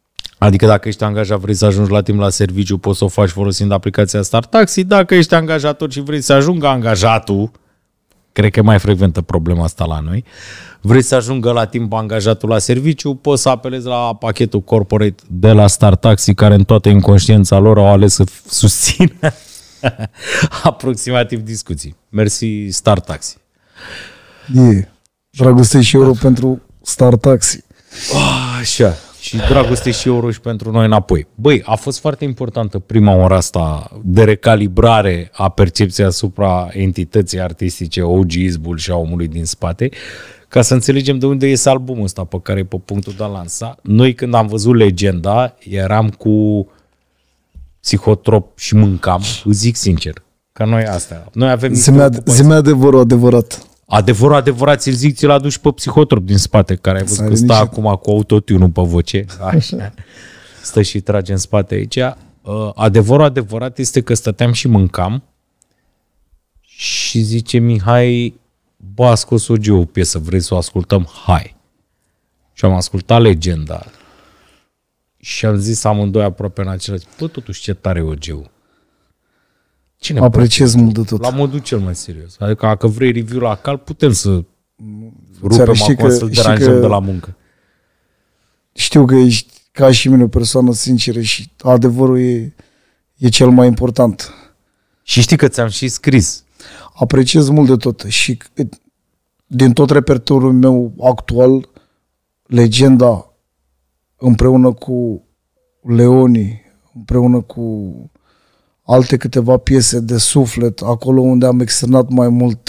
Adică dacă ești angajat, vrei să ajungi la timp la serviciu, poți să o faci folosind aplicația Star Taxi. Dacă ești angajator și vrei să ajungă angajatul, cred că e mai frecventă problema asta la noi, vrei să ajungă la timp angajatul la serviciu, poți să apelezi la pachetul corporate de la Star Taxi, care în toată inconștiența lor au ales să susțină aproximativ discuții. Mersi Star Taxi. Dragoste și euro pentru Star Taxi. Așa. Și dragoste și euro și pentru noi înapoi. Băi, a fost foarte importantă prima oră asta de recalibrare a percepției asupra entității artistice, OG Izbul și a omului din spate, ca să înțelegem de unde iese albumul ăsta pe care e pe punctul de a lansa. Noi când am văzut Legenda, eram cu psihotrop și mâncam, îți zic sincer, că noi asta. Noi avem zi-mi adevărul adevărat. Adevărul adevărat, ți-l zic, ți-l aduci pe psihotrop din spate, care ai văzut că stă acum cu autotune pe voce. Așa. Stă și trage în spate aici. Adevărul adevărat este că stăteam și mâncam și zice Mihai, bă, a scos o piesă, vrei să o ascultăm? Hai. Și am ascultat Legenda și am zis amândoi aproape în același, bă, totuși ce tare e OG-ul. Cine apreciez mult de tot. La modul cel mai serios. Adică dacă vrei review la cal, putem să rupem acum, să-l deranjăm de la muncă. Știu că ești ca și mine o persoană sinceră și adevărul e cel mai important. Și știi că ți-am și scris. Apreciez mult de tot și din tot repertoriul meu actual, Legenda împreună cu Leoni, împreună cu alte câteva piese de suflet, acolo unde am externat mai mult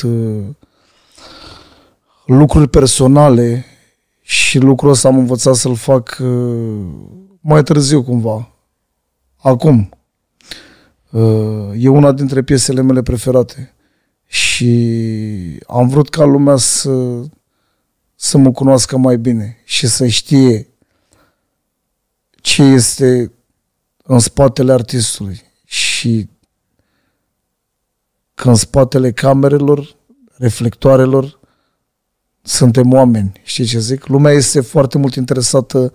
lucruri personale și lucrul ăsta am învățat să-l fac mai târziu cumva. Acum. E una dintre piesele mele preferate și am vrut ca lumea să mă cunoască mai bine și să știe ce este în spatele artistului. Și că în spatele camerelor, reflectoarelor, suntem oameni. Știi ce zic? Lumea este foarte mult interesată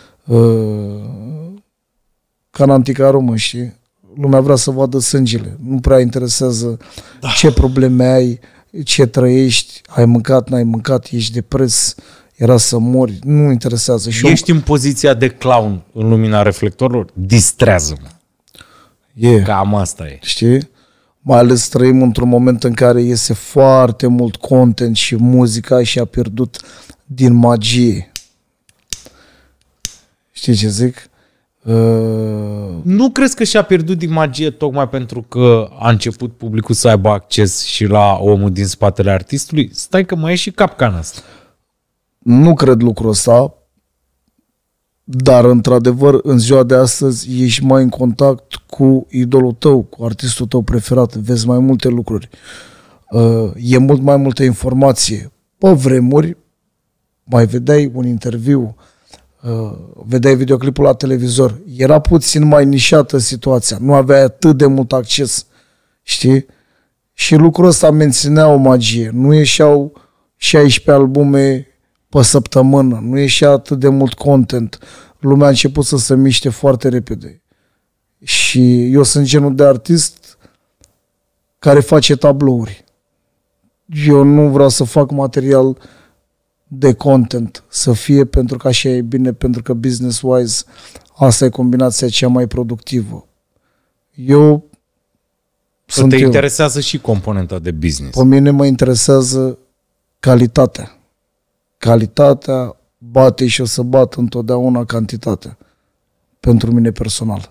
ca în antica Romă, știi? Lumea vrea să vadă sângele. Nu prea interesează ce probleme ai, ce trăiești, ai mâncat, n-ai mâncat, ești depres, era să mori. Nu interesează. Și ești în poziția de clown în lumina reflectorilor? Distrează-mă. Cam asta e. Știi? Mai ales trăim într-un moment în care iese foarte mult content și muzica și a pierdut din magie. Știi ce zic? Nu crezi că și-a pierdut din magie tocmai pentru că a început publicul să aibă acces și la omul din spatele artistului? Stai că mai e și capcana asta. Nu cred lucrul ăsta. Dar, într-adevăr, în ziua de astăzi ești mai în contact cu idolul tău, cu artistul tău preferat, vezi mai multe lucruri. E mult mai multă informație. Pe vremuri, mai vedeai un interviu, vedeai videoclipul la televizor. Era puțin mai nișată situația, nu aveai atât de mult acces, știi? Și lucrul ăsta menținea o magie. Nu ieșeau 16 albume pe săptămână, nu ieșea atât de mult content. Lumea a început să se miște foarte repede. Și eu sunt genul de artist care face tablouri. Eu nu vreau să fac material de content, să fie pentru că așa e bine, pentru că business-wise asta e combinația cea mai productivă. Te interesează și componenta de business. Pe mine mă interesează calitatea. Calitatea bate și o să bată întotdeauna cantitatea. Pentru mine personal.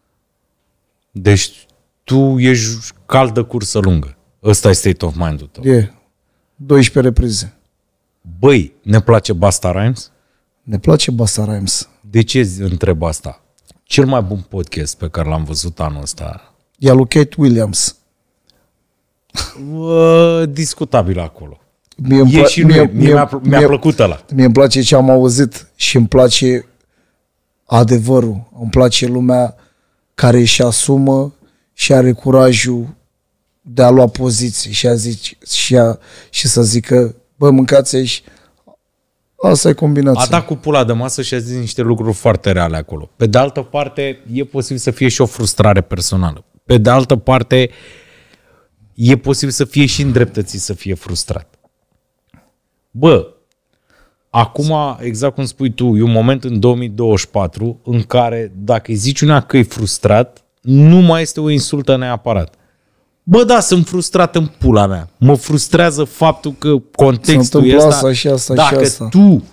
Deci tu ești caldă cursă lungă. Ăsta e state of mind-ul tău. E. 12 reprize. Băi, ne place Busta Rhymes? Ne place Busta Rhymes. De ce întreb asta? Cel mai bun podcast pe care l-am văzut anul ăsta e al lui Kate Williams. Discutabil acolo. Mi-a plăcut ăla. Mie îmi place ce am auzit și îmi place adevărul. Îmi place lumea care își asumă și are curajul de a lua poziție și să zică, bă, mâncați aici, Asta e combinația. A dat cu pula de masă și a zis niște lucruri foarte reale acolo. Pe de altă parte, e posibil să fie și o frustrare personală. Pe de altă parte, e posibil să fie și îndreptățit să fie frustrat. Bă, acum, exact cum spui tu, e un moment în 2024 în care dacă îi zici una că e frustrat, nu mai este o insultă neapărat. Bă, da, sunt frustrat în pula mea. Mă frustrează faptul că contextul ăsta, dacă tu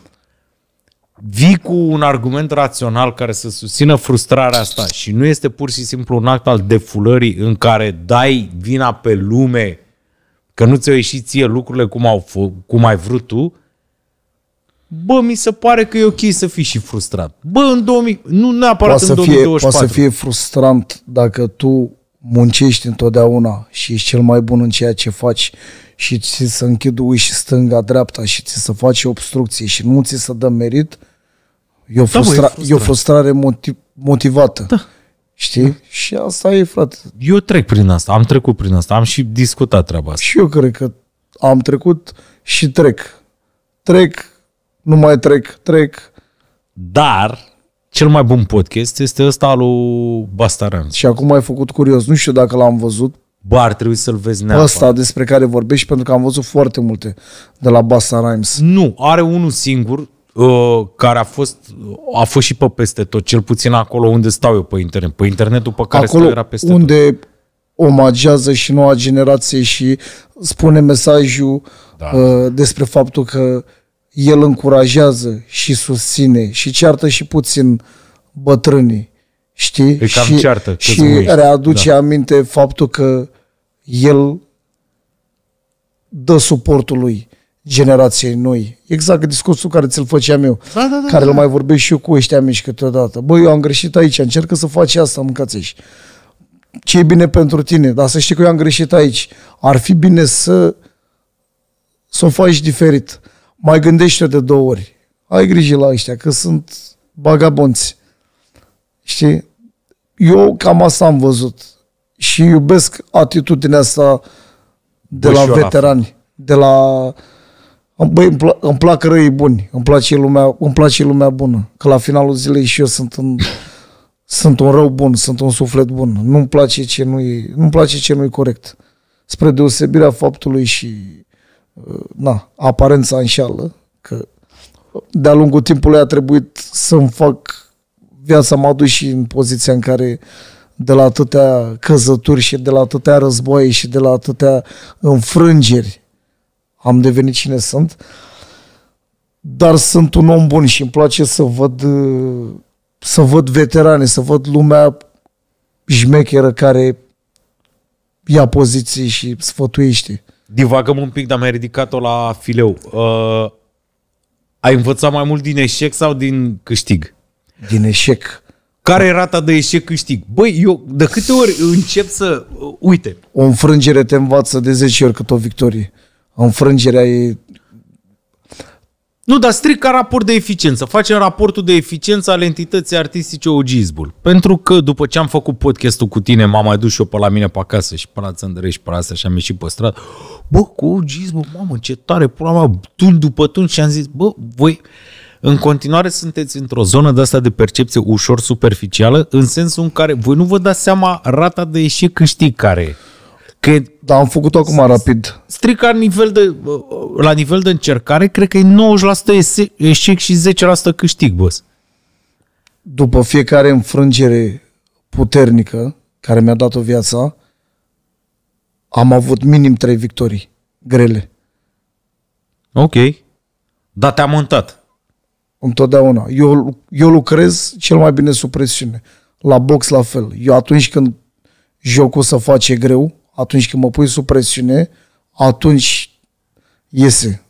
vii cu un argument rațional care să susțină frustrarea asta și nu este pur și simplu un act al defulării în care dai vina pe lume că nu ți-au ieșit ție lucrurile cum ai vrut tu, bă, mi se pare că e ok să fii și frustrat. Bă, nu neapărat în 2024. Poate să fie frustrant dacă tu muncești întotdeauna și ești cel mai bun în ceea ce faci și ți se închid uși stânga-dreapta și ți se face obstrucție și nu ți se dă merit, e o frustrare motivată. Da. Știi? Și asta e, frate. Eu trec prin asta, am trecut prin asta, am și discutat treaba asta. Și eu cred că am trecut și trec, nu mai trec. Dar cel mai bun podcast este ăsta al lui Busta Rhymes. Și acum ai făcut curios, nu știu dacă l-am văzut. Bă, ar trebui să-l vezi neapărat. Ăsta despre care vorbești, pentru că am văzut foarte multe de la Busta Rhymes. Nu, are unul singur care a fost și pe peste tot, cel puțin acolo unde stau eu pe internet. Pe internetul pe care stau era peste unde tot. Omagează și noua generație și spune mesajul despre faptul că el încurajează și susține și ceartă și puțin bătrânii, știi? E cam ceartă. Și readuce aminte faptul că el dă suportul lui generației noi. Exact discursul care ți-l făceam eu, care îl mai vorbesc și eu cu ăștia mici câteodată. Bă, eu am greșit aici, încercă să faci asta, mâncați-și. Ce e bine pentru tine, dar să știi că eu am greșit aici. Ar fi bine să o faci diferit. Mai gândește de 2 ori. Ai grijă la ăștia, că sunt bagabonți. Știi? Eu cam asta am văzut. Și iubesc atitudinea asta de la veterani. De la... Băi, îmi plac răii buni. Îmi place lumea bună. Că la finalul zilei și eu sunt un rău bun, sunt un suflet bun. Nu-mi place ce nu e corect. Spre deosebirea faptului și aparența înșeală, că de-a lungul timpului a trebuit să-mi fac viața, mă aduc și în poziția în care de la atâtea căzături și de la atâtea războaie și de la atâtea înfrângeri am devenit cine sunt, dar sunt un om bun și îmi place să văd veterane, să văd lumea șmecheră care ia poziții și sfătuiește. Divagăm un pic, dar mi-ai ridicat-o la fileu. Ai învățat mai mult din eșec sau din câștig? Din eșec. Care e rata de eșec câștig? Băi, eu de câte ori încep să... Uite. O înfrângere te învață de 10 ori cât o victorie. Înfrângerea e... Nu, dar strict ca raport de eficiență. Facem raportul de eficiență al entității artistice OG-isbul. Pentru că după ce am făcut podcastul cu tine, m-am mai dus și eu pe la mine pe acasă și pe la Țăndărei și pe la astea și am ieșit pe stradă. Bă, cu OG-isbul, mamă, ce tare, pula mea, tun după tun, și am zis, bă, voi în continuare sunteți într-o zonă de asta de percepție ușor superficială, în sensul în care voi nu vă dați seama rata de eșec câștig care e. Că da, am făcut-o acum rapid. Strict la nivel de încercare, cred că e 90% eșec și 10% câștig, boss. După fiecare înfrângere puternică care mi-a dat-o viața, am avut minim 3 victorii grele. Ok. Dar te-am montat. Întotdeauna. Eu lucrez cel mai bine sub presiune. La box la fel. Eu atunci când jocul se face greu, atunci când mă pui sub presiune, atunci iese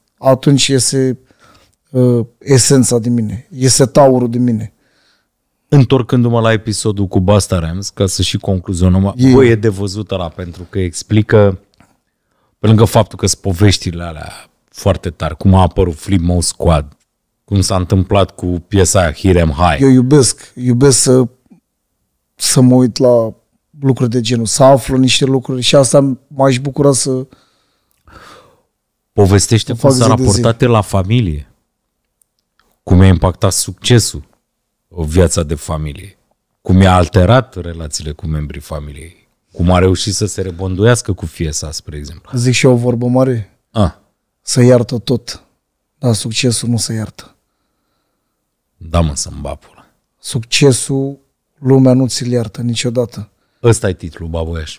esența din mine, iese taurul din mine. Întorcându-mă la episodul cu Busta Rhymes, ca să și concluzionăm, bă, e de văzut ăla, pentru că explică, pe lângă faptul că sunt poveștile alea foarte tari, cum a apărut Flip Mode Squad, cum s-a întâmplat cu piesa aia Here Am High. Eu iubesc să mă uit la lucruri de genul, să aflu niște lucruri și asta m-aș bucura să povestește cum s-a raportat la familie. Cum i-a impactat succesul viața de familie? Cum i-a alterat relațiile cu membrii familiei? Cum a reușit să se rebonduiască cu fie sa, spre exemplu? Zic și eu o vorbă mare. Să iartă tot. Dar succesul nu se iartă. Da, mă, să-mi bapul. Succesul, lumea nu ți-l iartă niciodată. Ăsta e titlul, Baboiaș.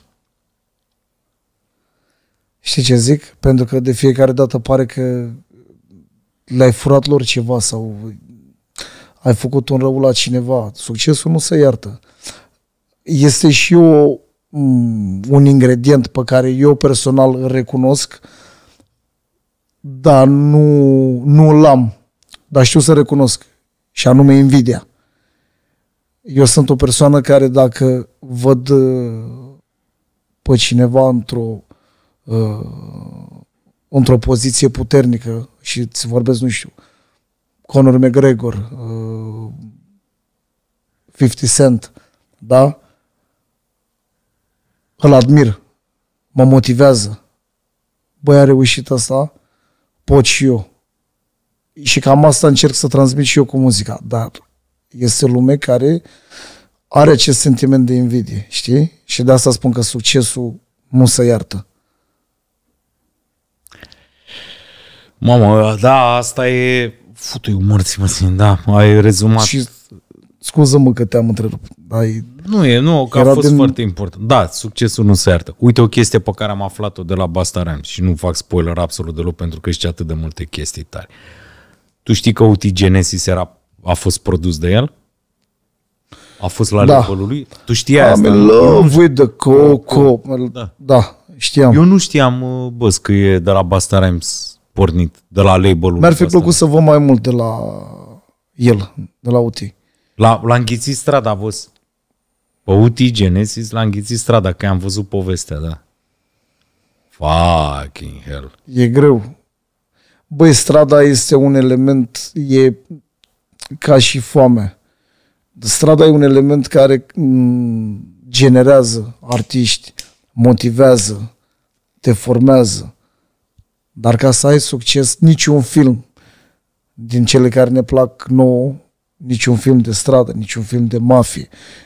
Știi ce zic? Pentru că de fiecare dată pare că le-ai furat lor ceva sau ai făcut un rău la cineva. Succesul nu se iartă. Este și un ingredient pe care eu personal îl recunosc, dar nu l-am. Dar știu să recunosc. Și anume invidia. Eu sunt o persoană care dacă văd pe cineva într-o poziție puternică și îți vorbesc, nu știu, Conor McGregor, 50 Cent, da? Îl admir, mă motivează. Băi, a reușit asta, pot și eu. Și cam asta încerc să transmit și eu cu muzica. Dar este lume care are acest sentiment de invidie, știi? Și de asta spun că succesul nu se iartă. Mamă, da, asta e... Futui morții, mă, da, ai rezumat. Și scuză-mă că te-am întrerupt. Nu, că a fost foarte important. Da, succesul nu se iartă. Uite o chestie pe care am aflat-o de la Busta Rhymes și nu fac spoiler absolut deloc pentru că știi atât de multe chestii tari. Tu știi că UT Genesis a fost produs de el? A fost la label-ul lui? Tu știai asta? I'm in love with the Coco. Da, știam. Eu nu știam, bă, că e de la Busta Rhymes pornit, de la label-ul. Mi-ar fi plăcut să văd mai mult de la el, de la UT. L-a înghițit strada, văz. Pe UT Genesis l-a înghițit strada, că am văzut povestea, da. Fucking hell. E greu. Băi, strada este un element, e ca și foamea. Strada e un element care generează artiști, motivează, te formează. Dar ca să ai succes, niciun film din cele care ne plac nouă, niciun film de stradă, niciun film de mafie,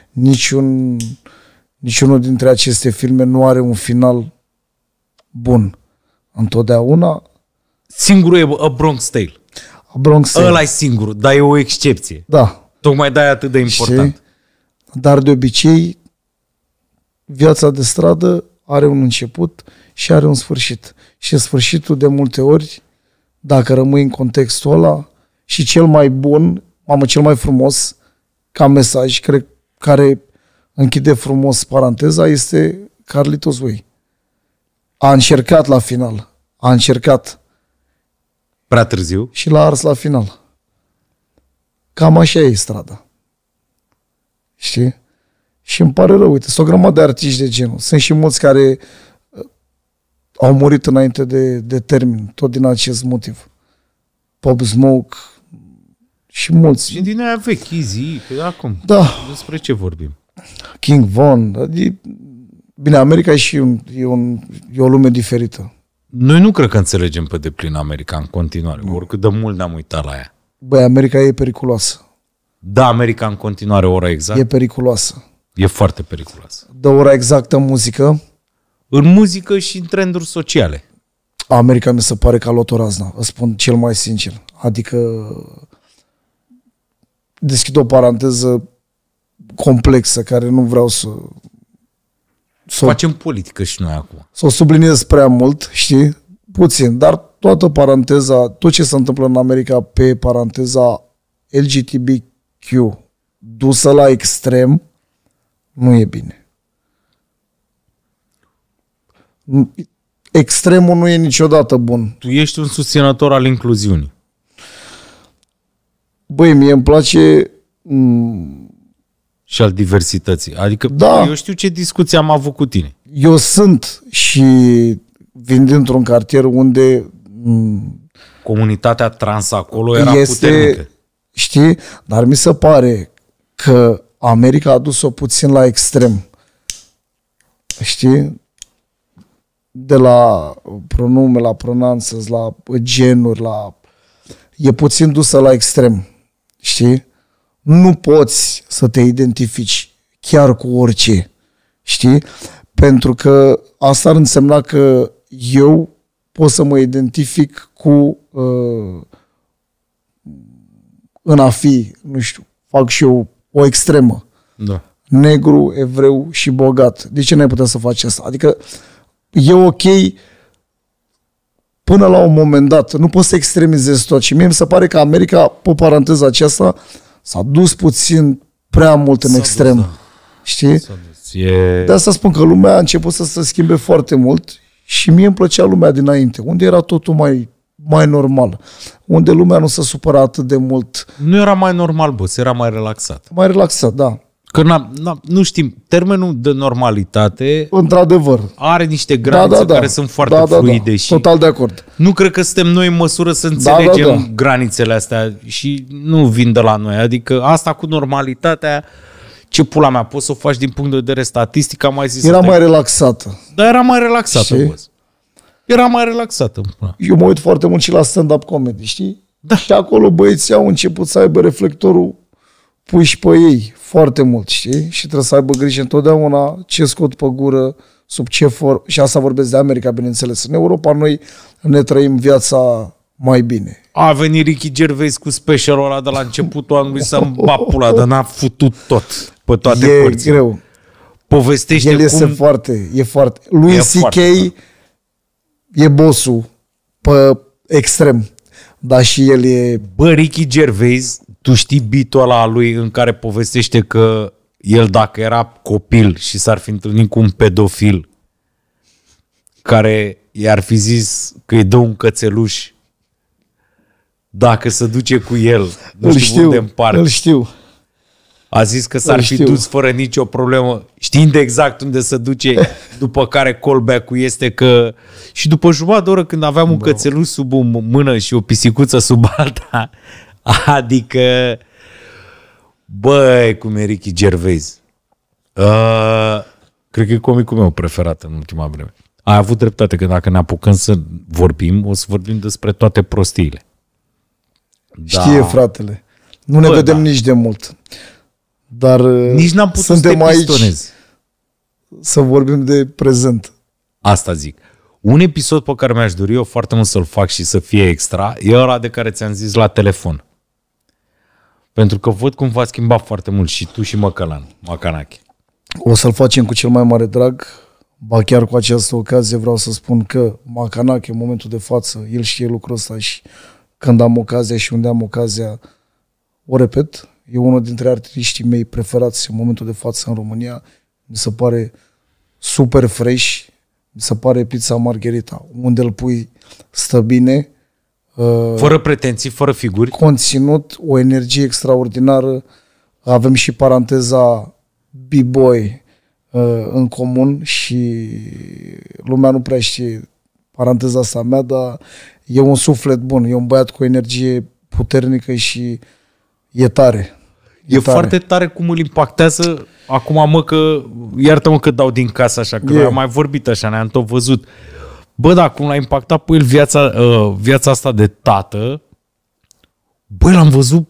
niciunul dintre aceste filme nu are un final bun. Întotdeauna singurul e A Bronx Tale. A Bronx Tale. Ăla e singurul, dar e o excepție. Da. Tocmai de-aia atât de important. Știi? Dar de obicei, viața de stradă are un început și are un sfârșit. Și sfârșitul de multe ori, dacă rămâi în contextul ăla, și cel mai bun, cel mai frumos, ca mesaj, cred, care închide frumos paranteza, este Carlitos Way. A încercat la final. A încercat. Prea târziu. Și l-a ars la final. Cam așa e strada. Știi? Și îmi pare rău, uite, sunt o grămadă de artiști de genul. Sunt și mulți care au murit înainte de termen, tot din acest motiv. Pop Smoke și mulți. Și din aia vechi, Easy, pe acum. Da. Despre ce vorbim? King Von. Bine, America e o lume diferită. Noi nu cred că înțelegem pe deplin America în continuare, oricât de mult ne-am uitat la ea. Băi, America e periculoasă. Da, America în continuare, ora exact. E periculoasă. E foarte periculoasă. Dă ora exactă în muzică. În muzică și în trenduri sociale. America mi se pare ca lotorazna, îți spun cel mai sincer. Adică deschid o paranteză complexă care nu vreau să facem politică și noi acum. Să o subliniez prea mult, știi? Puțin, dar toată paranteza, tot ce se întâmplă în America pe paranteza LGBTQ dusă la extrem, nu e bine. Extremul nu e niciodată bun. Tu ești un susținător al incluziunii. Băi, mie îmi place și al diversității. Adică da, eu știu ce discuții am avut cu tine. Eu sunt și vin dintr-un cartier unde comunitatea trans acolo era puternică. Știi? Dar mi se pare că America a dus-o puțin la extrem. Știi? De la pronume, la pronunțes, la genuri, e puțin dusă la extrem. știi? Nu poți să te identifici chiar cu orice, știi? Pentru că asta ar însemna că eu pot să mă identific cu în a fi, nu știu, fac și eu o extremă. Da. Negru, evreu și bogat. De ce n-ai putea să faci asta? Adică e ok până la un moment dat. Nu poți să extremizezi tot. Și mie mi se pare că America, pe paranteza aceasta, s-a dus puțin prea mult în extrem. Da. Știi? De asta spun că lumea a început să se schimbe foarte mult și mie îmi plăcea lumea dinainte, unde era totul mai normal, unde lumea nu se supăra atât de mult. Nu era mai normal, boss, era mai relaxat. Mai relaxat, da. Că nu știm, termenul de normalitate într-adevăr are niște granițe care sunt foarte fluide și total de acord. Nu cred că suntem noi în măsură să înțelegem granițele astea și nu vin de la noi. Adică asta cu normalitatea, ce pula mea, poți să o faci din punct de vedere statistic, am mai zis. Era mai relaxată. Da, era mai relaxată, boss. Era mai relaxată. Eu mă uit foarte mult și la stand-up comedy, știi? Da. Și acolo băieții au început să aibă reflectorul puși pe ei foarte mult, știi? Și trebuie să aibă grijă întotdeauna ce scot pe gură, sub ce formă. Și asta vorbesc de America, bineînțeles. În Europa noi ne trăim viața mai bine. A venit Ricky Gervais cu specialul ăla de la începutul anului să-mi bat pula, dar n-a futut tot, pe toate părțile. E greu. Povestește El este foarte. Lui C.K. e bossul pe extrem. Dar și el e... Bă, Ricky Gervais, tu știi beat-ul ăla a lui în care povestește că el, dacă era copil și s-ar fi întâlnit cu un pedofil care i-ar fi zis că îi dă un cățeluș, dacă se duce cu el, nu știu unde în parc. Îl știu. A zis că s-ar fi dus fără nicio problemă, știind exact unde se duce, după care callback-ul este că... Și după jumătate de oră, când aveam un cățeluș sub o mână și o pisicuță sub alta, adică... Băi, cum e Ricky Gervais. Cred că e comicul meu preferat în ultima vreme. Ai avut dreptate că dacă ne apucăm să vorbim, o să vorbim despre toate prostiile. Știe, fratele. Nu ne vedem nici de mult. Dar nici n-am putut suntem să te aici să vorbim de prezent. Asta zic. Un episod pe care mi-aș dori eu foarte mult să-l fac și să fie extra e ăla de care ți-am zis la telefon. Pentru că văd cum v-a schimbat foarte mult și tu și Macanache. O să-l facem cu cel mai mare drag. Ba chiar cu această ocazie vreau să spun că Macanache, în momentul de față, el știe lucrul ăsta și când am ocazia și unde am ocazia, o repet, e unul dintre artiștii mei preferați în momentul de față în România. Mi se pare super fresh, mi se pare pizza Margherita. Unde îl pui stă bine. Fără pretenții, fără figuri. Conținut, o energie extraordinară. Avem și paranteza B-boy în comun și lumea nu prea știe paranteza asta mea, dar e un suflet bun, e un băiat cu energie puternică și e tare. E foarte tare cum îl impactează acum, mă, că iartă-mă că dau din casă așa, că noi am mai vorbit așa, ne-am tot văzut. Bă, dar cum l-a impactat pe el viața asta de tată, bă, l-am văzut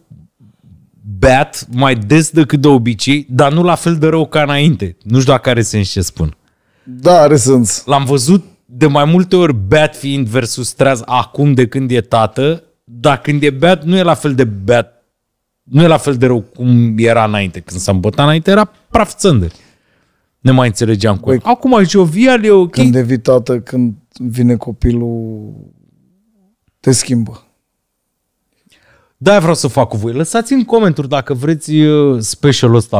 beat mai des decât de obicei, dar nu la fel de rău ca înainte. Nu știu dacă are sens ce spun. Da, are sens. L-am văzut de mai multe ori beat fiind versus treaz acum de când e tată, dar când e beat nu e la fel de beat, nu e la fel de rău cum era înainte. Când s-a îmbătat înainte era praf țândări. Ne mai înțelegeam cu el. Acum e jovial, e ok. Când devii tată, când vine copilul, te schimbă. Da, vreau să fac cu voi. Lăsați în comentarii dacă vreți specialul ăsta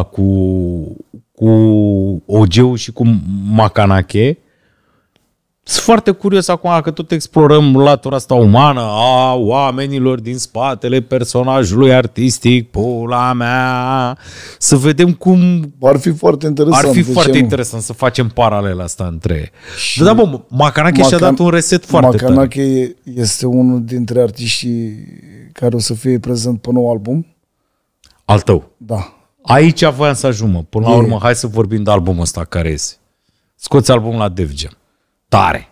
cu OG-ul și cu Macanache. Sunt foarte curios acum că tot explorăm latura asta umană a oamenilor din spatele personajului artistic, pula mea, să vedem cum... Ar fi foarte interesant. Ar fi foarte interesant să facem paralela asta între... Da, bă, Macanache și-a dat un reset foarte tare. Macanache este unul dintre artiștii care o să fie prezent pe nou album. Al tău? Da. Aici voiam să ajungă. Până la urmă, hai să vorbim de albumul ăsta care este. Scoți albumul la Def Jam. Tare.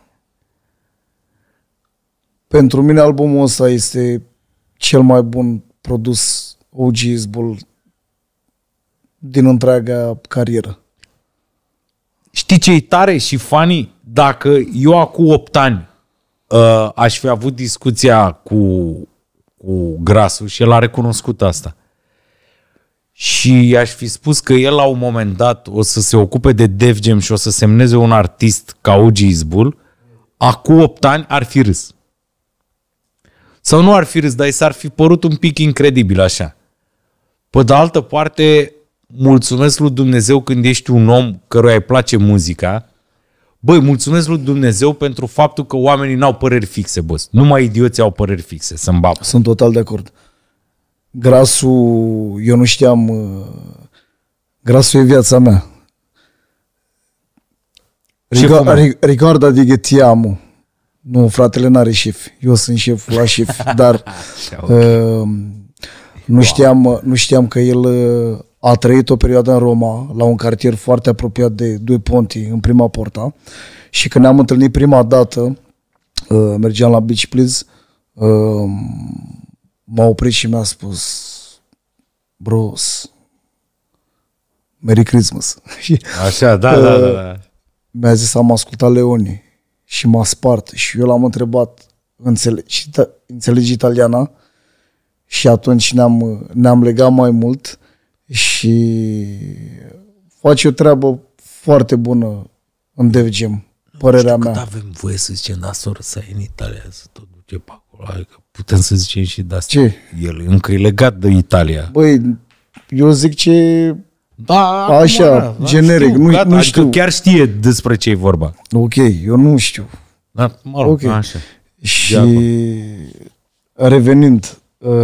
Pentru mine albumul ăsta este cel mai bun produs OG Izbul din întreaga carieră. Știi ce e tare și funny? Dacă eu acum 8 ani aș fi avut discuția cu Grasul și el a recunoscut asta. Și aș fi spus că el la un moment dat o să se ocupe de Def Jam și o să semneze un artist ca OG Izbul, acum 8 ani ar fi râs. Sau nu ar fi râs, dar i s-ar fi părut un pic incredibil așa. Pe de altă parte, mulțumesc lui Dumnezeu când ești un om căruia îi place muzica. Băi, mulțumesc lui Dumnezeu pentru faptul că oamenii n-au păreri fixe, boss. Numai idioții au păreri fixe, să-mi bapă. Sunt total de acord. Grasul, eu nu știam, Grasul e viața mea. Ricardo adică ti amo. Nu, fratele n-are șef. Eu sunt șeful la șef, dar nu știam că el a trăit o perioadă în Roma, la un cartier foarte apropiat de Due Ponti, în Prima Porta, și când ne-am întâlnit prima dată, mergeam la Beach Please, m-a oprit și mi-a spus: bros, Merry Christmas. Așa, da. Mi-a zis: am ascultat Leoni și m-a spart și eu l-am întrebat: înțelegi italiana? Și atunci ne-am legat mai mult și face o treabă foarte bună în Def Jam, părerea mea. Avem voie să zicem, da, soră, să e în Italia, să tot duce pe acolo, adică putem să zicem și de asta. Ce? El încă e legat de Italia. Băi, eu zic ce... Da, așa, generic, știu, nu adică știu. Chiar știe despre ce e vorba. Ok, eu nu știu. Da, mă rog, okay. Așa. Și revenind,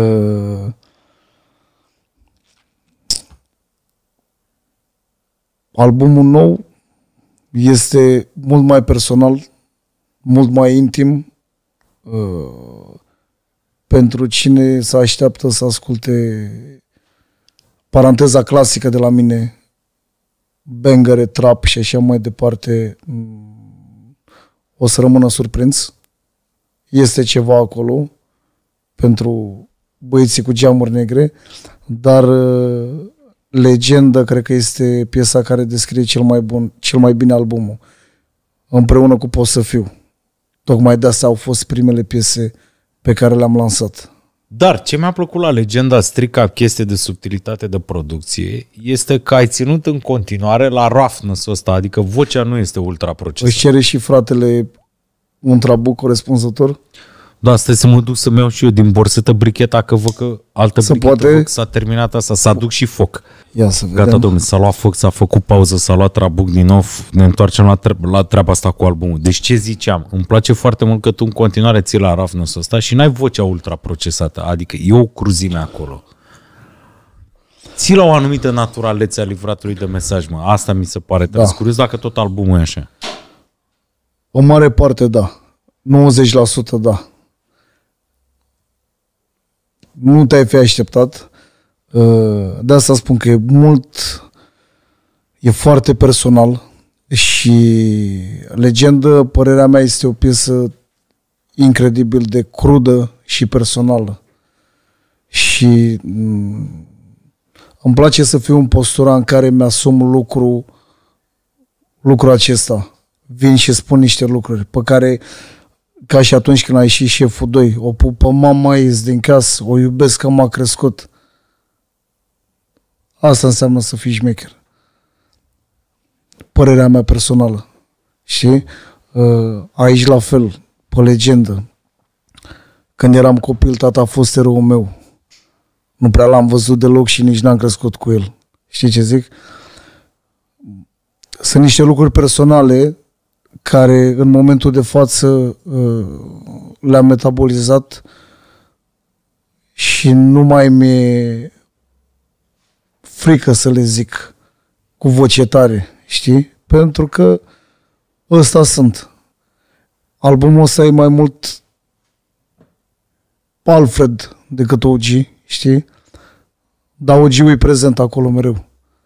albumul nou este mult mai personal, mult mai intim, pentru cine se așteaptă să asculte paranteza clasică de la mine, bangere, trap și așa mai departe, o să rămână surprins. Este ceva acolo pentru băieții cu geamuri negre, dar Legendă cred că este piesa care descrie cel mai bine albumul, împreună cu Pot să fiu. Tocmai de asta au fost primele piese pe care le-am lansat. Dar ce mi-a plăcut la Legenda, strict ca chestie de subtilitate de producție, este că ai ținut în continuare la roughness-ul ăsta, adică vocea nu este ultra procesată. Își cere și fratele un trabuc corespunzător? Da, stai să mă duc să-mi iau și eu din borsetă bricheta, că văd că altă brichetă s-a terminat asta, s-a duc și foc. Ia să vedem. Gata, domnule, s-a luat foc, s-a făcut pauză, s-a luat trabuc din nou, ne întoarcem la treaba asta cu albumul. Deci ce ziceam? Îmi place foarte mult că tu în continuare ții la roughness-ul ăsta și n-ai vocea ultra procesată, adică e o cruzime acolo. Ții la o anumită naturalețe a livratului de mesaj, mă. Asta mi se pare. Da. Sunt curios dacă tot albumul e așa. O mare parte, da. 90% da. Nu te-ai fi așteptat. De asta spun că e foarte personal și Legendă, părerea mea, este o piesă incredibil de crudă și personală. Și îmi place să fiu în postura în care mi-asum lucrul acesta. Vin și spun niște lucruri pe care, ca și atunci când a ieșit Șeful 2, o pupă mama ies din casă, o iubesc că m-a crescut. Asta înseamnă să fii șmecher. Părerea mea personală. Și aici la fel, pe Legendă. Când eram copil, tata a fost eroul meu. Nu prea l-am văzut deloc și nici n-am crescut cu el. Știi ce zic? Sunt niște lucruri personale care în momentul de față le-am metabolizat și nu mai mi-e frică să le zic cu voce tare, știi? Pentru că ăsta sunt. Albumul ăsta e mai mult Alfred decât OG, știi? Dar OG-ul e prezent acolo mereu.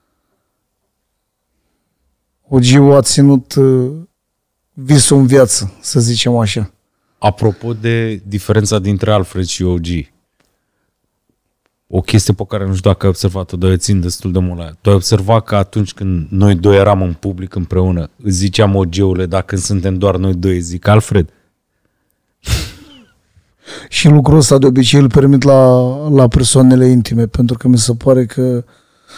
OG-ul a ținut visul în viață, să zicem așa. Apropo de diferența dintre Alfred și OG, o chestie pe care nu știu dacă ai observat-o, dar eu țin destul de mult la ea. Tu ai observat că atunci când noi doi eram în public împreună, îți ziceam OG-ule, dar când suntem doar noi doi, zic Alfred. Și lucrul ăsta de obicei îl permit la persoanele intime, pentru că mi se pare că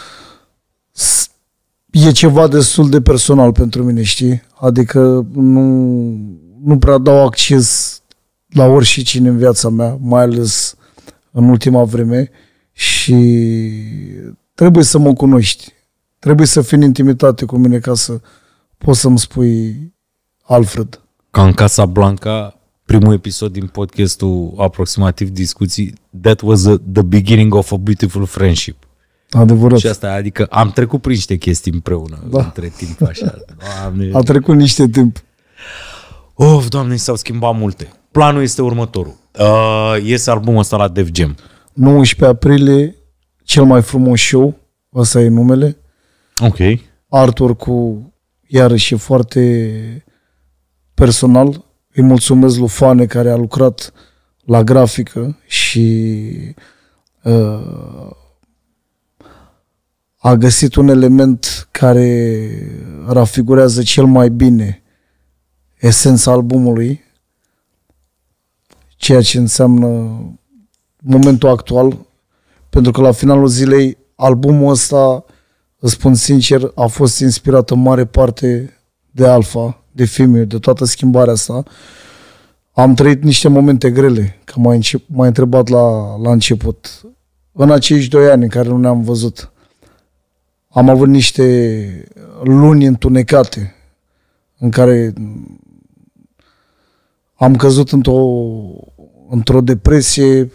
e ceva destul de personal pentru mine, știi? Adică nu prea dau acces la oricine în viața mea, mai ales în ultima vreme, și trebuie să mă cunoști. Trebuie să fii în intimitate cu mine ca să poți să-mi spui Alfred. Ca în Casa Blanca, primul episod din podcastul Aproximativ Discuții, that was the beginning of a beautiful friendship. Adevărat. Și asta, adică am trecut prin niște chestii împreună, între timp, așa. Doamne. A trecut niște timp. Of, Doamne, s-au schimbat multe. Planul este următorul. Iese albumul ăsta la Def Jam. 19 aprilie, cel mai frumos show, ăsta e numele. Ok. Artwork-ul iarăși e foarte personal. Îi mulțumesc lui Fane care a lucrat la grafică și a găsit un element care rafigurează cel mai bine esența albumului, ceea ce înseamnă momentul actual, pentru că la finalul zilei albumul ăsta, îți spun sincer, a fost inspirat în mare parte de Alpha, de Female, de toată schimbarea asta. Am trăit niște momente grele, că m-ai întrebat la început. În acești 2 ani în care nu ne-am văzut, am avut niște luni întunecate în care am căzut într-o depresie,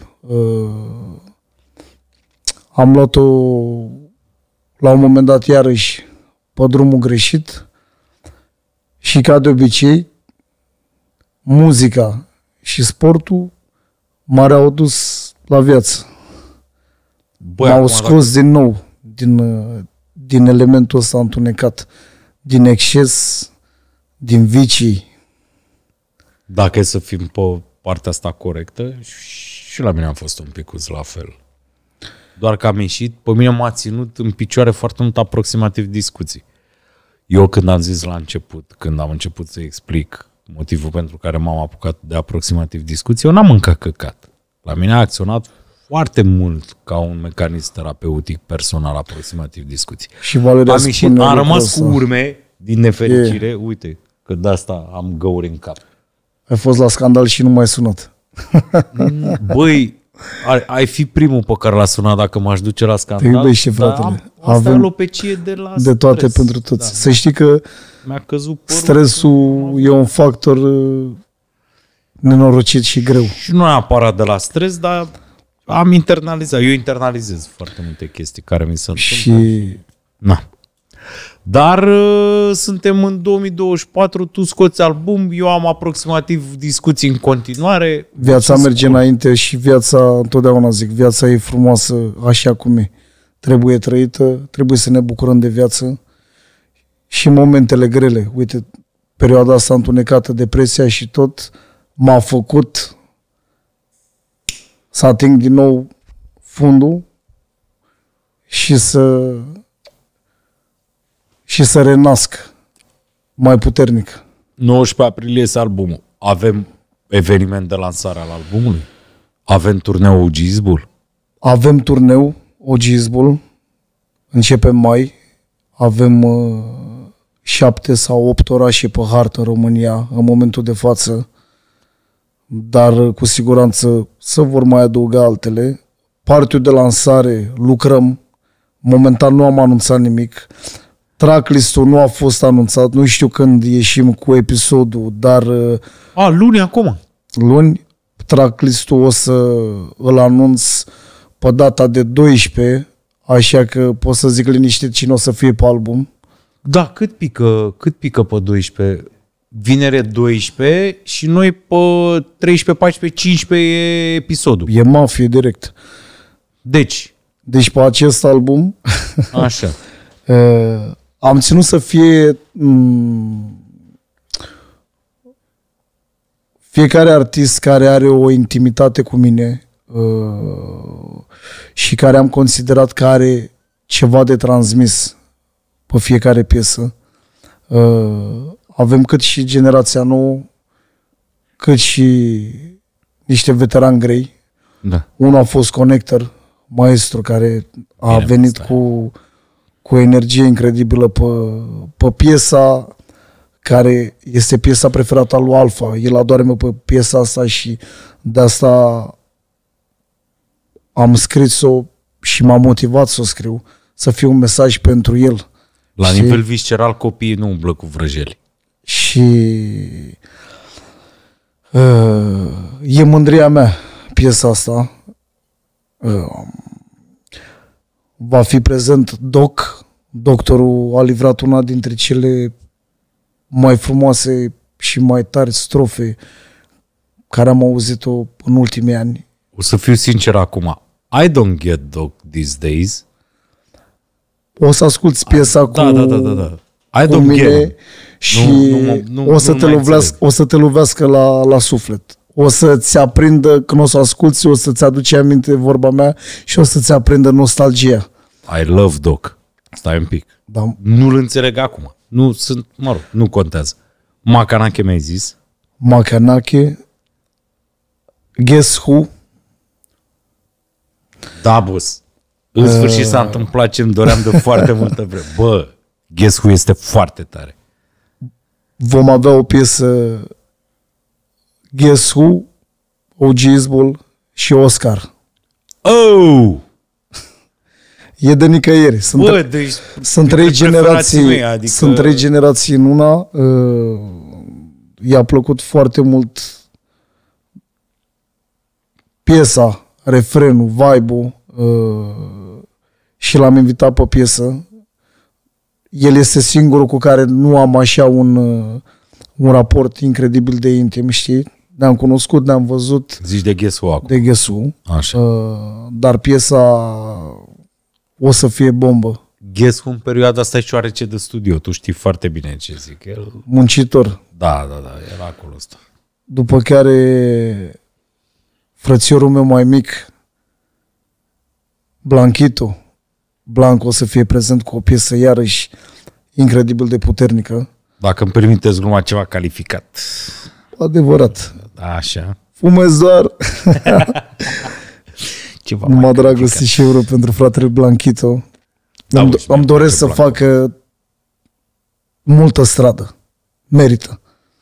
am luat-o la un moment dat iarăși pe drumul greșit și ca de obicei muzica și sportul m-au dus la viață. M-au scos din nou din elementul ăsta întunecat, din exces, din vicii. Dacă e să fim pe partea asta corectă, și la mine a fost un picuț la fel. Doar că am ieșit, pe mine m-a ținut în picioare foarte mult Aproximativ Discuții. Eu când am zis la început, când am început să explic motivul pentru care m-am apucat de Aproximativ Discuții, eu n-am mâncat căcat. La mine a acționat foarte mult ca un mecanism terapeutic personal Aproximativ Discuții. Și Valeria am ieșit, am rămas cu urme din nefericire, uite, că de asta am găuri în cap. Ai fost la scandal și nu m-ai sunat. Băi, ai fi primul pe care l-a sunat dacă m-aș duce la scandal. Te iubește, fratele. Asta e alopecie de toate stres. pentru toți. Da. Să știi că mi-a căzut părul, stresul e un factor nenorocit și greu. Și nu neapărat de la stres, dar am internalizat. Eu internalizez foarte multe chestii care mi se întâmplă. Și... Na. Dar suntem în 2024, tu scoți album, eu am Aproximativ Discuții în continuare. Viața merge înainte și viața, întotdeauna zic, viața e frumoasă așa cum e. Trebuie trăită, trebuie să ne bucurăm de viață și momentele grele. Uite, perioada asta întunecată, depresia și tot, m-a făcut să ating din nou fundul și să renasc mai puternic. 19 aprilie este albumul. Avem eveniment de lansare al albumului? Avem turneu OG-Bull? Avem turneu OG-Bull. Începem mai. Avem 7 sau 8 orașe pe hartă în România în momentul de față. Dar cu siguranță se vor mai adăuga altele. Partea de lansare lucrăm. Momentan nu am anunțat nimic. Tracklist-ul nu a fost anunțat, nu știu când ieșim cu episodul, dar... luni acum. Luni, tracklist-ul o să îl anunț pe data de 12, așa că pot să zic liniștit cine o să fie pe album. Da, cât pică pe 12? Vinere 12 și noi pe 13, 14, 15 e episodul. E mafie direct. Deci pe acest album... Așa. Am ținut să fie fiecare artist care are o intimitate cu mine, și care am considerat că are ceva de transmis pe fiecare piesă. Avem cât și generația nouă, cât și niște veterani grei. Da. Unul a fost Connector, maestru, care a venit cu o energie incredibilă pe piesa care este piesa preferată a lui Alfa. El adorme pe piesa asta și de asta am scris-o și m-a motivat să o scriu, să fie un mesaj pentru el. La nivel visceral, copiii nu umblă cu vrăjeli. Și e mândria mea piesa asta. Va fi prezent Doc. Doctorul a livrat una dintre cele mai frumoase și mai tari strofe care am auzit-o în ultimii ani. O să fiu sincer acum. I don't get Doc these days. O să asculti piesa cu, da. I don't mine get și o să te lovească la suflet. O să-ți aprindă, când o să asculti, o să-ți aduce aminte vorba mea și o să-ți aprindă nostalgia. I love Doc. Stai un pic. Da. Nu-l înțeleg acum. Nu sunt, mă rog, nu contează. Macanache mi-ai zis? Macanache. Guess Who? Da, boss. În sfârșit s-a întâmplat ce-mi doream de foarte multă vreme. Bă, Guess Who este foarte tare. Vom avea o piesă Guess Who, OG Isbol și Oscar. Oh! E de nicăieri. Sunt trei generații. Mei, adică... Sunt trei generații în una. I-a plăcut foarte mult piesa, refrenul, vibe-ul și l-am invitat pe piesă. El este singurul cu care nu am așa un raport incredibil de intim, știi? Ne-am cunoscut, ne-am văzut. Zici de Guess Who acum. De Guess Who. Așa. Dar piesa o să fie bombă. Guess Who în perioada asta e șoarece de studio. Tu știi foarte bine ce zic. El... Muncitor. Da, era acolo ăsta. După care frățiorul meu mai mic, Blanco o să fie prezent cu o piesă iarăși incredibil de puternică. Dacă îmi permiteți gluma, ceva calificat. Adevărat. Așa. Fumez doar. Ceva numai dragoste și euro pentru fratele Blanchito. Da, îmi doresc să facă multă stradă. Merită.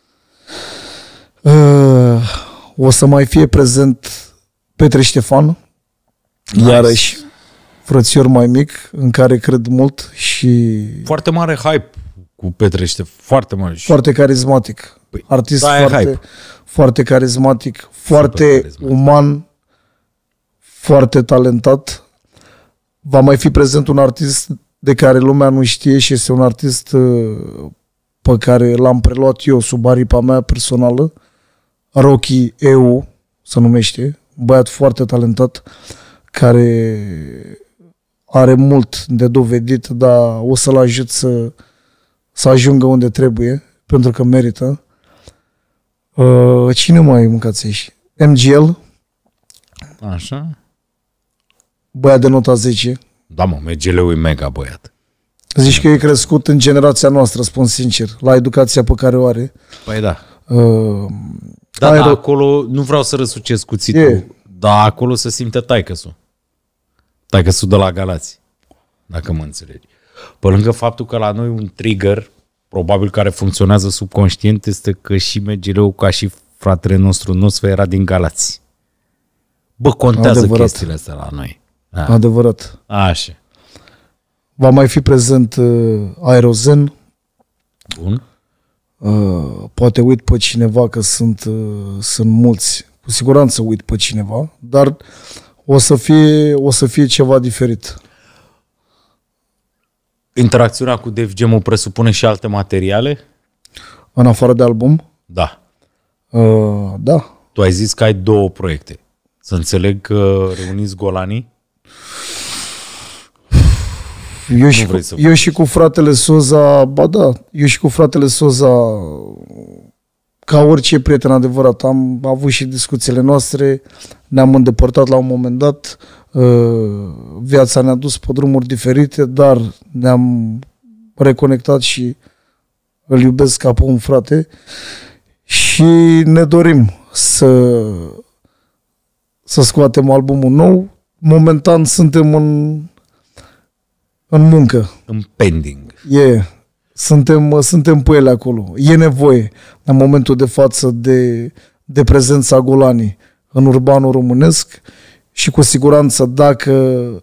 O să mai fie prezent Petre Ștefan. Nice. Iarăși frățior mai mic, în care cred mult și... Foarte mare hype cu Petre Ștefan. Foarte mare. Foarte carismatic. Păi, artist foarte, foarte carismatic, foarte uman, foarte talentat. Va mai fi prezent un artist de care lumea nu știe și este un artist pe care l-am preluat eu sub aripa mea personală. Rocky EU se numește, un băiat foarte talentat care are mult de dovedit, dar o să-l ajut să ajungă unde trebuie, pentru că merită. Cine mai mâncați aici? MGL. Așa. Băiat de nota 10. Da, mă, MGL-ul e mega băiat. Zici că e crescut în generația noastră, spun sincer, la educația pe care o are. Păi da. Dar acolo, nu vreau să răsucesc cuțitul, dar acolo se simte taică-sul. Taică-sul de la Galați, dacă mă înțelegi. Pe lângă faptul că la noi un trigger, probabil care funcționează subconștient, este că și MGL-ul, ca și fratele nostru Nosfe, era din Galați. Bă, contează adevărat. Chestiile astea la noi. Adevărat. Așa. Va mai fi prezent Aerozen. Bun. Poate uit pe cineva, că sunt mulți. Cu siguranță uit pe cineva, dar o să fie ceva diferit. Interacțiunea cu Def Jam presupune și alte materiale? În afară de album? Da. Da. Tu ai zis că ai 2 proiecte. Să înțeleg că reuniți golanii? Eu și cu fratele Soza, ba da, eu și cu fratele Soza, ca orice prieten adevărat, am avut și discuțiile noastre, ne-am îndepărtat la un moment dat, viața ne-a dus pe drumuri diferite, dar ne-am reconectat și îl iubesc ca pe un frate și ne dorim să scoatem albumul nou. Momentan suntem în muncă. În pending. Suntem pe ele acolo. E nevoie în momentul de față de prezența Golani în urbanul românesc și cu siguranță dacă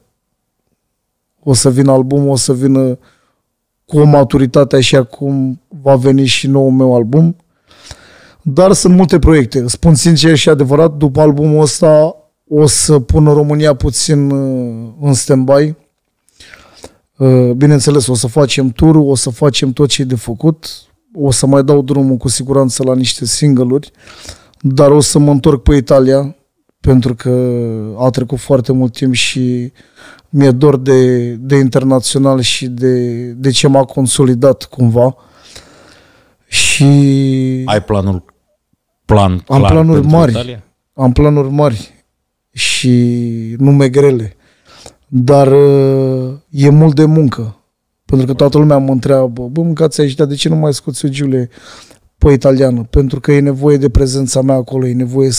o să vină albumul, o să vină cu o maturitate așa cum va veni și noul meu album. Dar sunt multe proiecte. Spun sincer și adevărat, după albumul ăsta o să pun România puțin în stand-by. Bineînțeles, o să facem tour, o să facem tot ce e de făcut, o să mai dau drumul cu siguranță la niște single-uri, dar o să mă întorc pe Italia, pentru că a trecut foarte mult timp și mi-e dor de internațional și de ce m-a consolidat cumva. Și ai am planuri mari. Italia? Am planuri mari și nume grele. Dar e mult de muncă. Pentru că toată lumea mă întreabă, bă, mâncați aici, dar de ce nu mai scoți o Giule pe italiană? Pentru că e nevoie de prezența mea acolo, e nevoie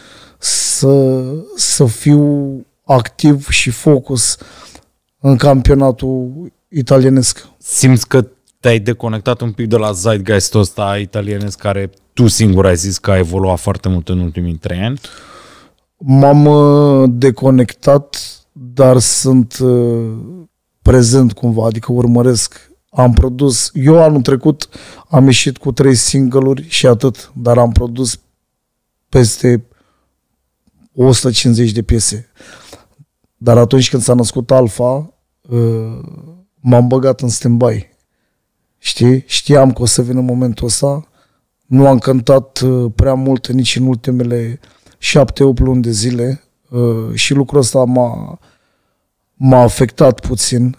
să fiu activ și focus în campionatul italienesc. Simți că te-ai deconectat un pic de la zeitgeist-ul ăsta italienesc care tu singur ai zis că a evoluat foarte mult în ultimii 3 ani? M-am deconectat, dar sunt prezent cumva, adică urmăresc. Am produs, eu anul trecut am ieșit cu 3 single-uri și atât, dar am produs peste 150 de piese. Dar atunci când s-a născut Alfa, m-am băgat în stand-by. Știi? Știam că o să vină momentul ăsta. Nu am cântat prea mult nici în ultimele 7-8 luni de zile și lucrul ăsta m-a afectat puțin,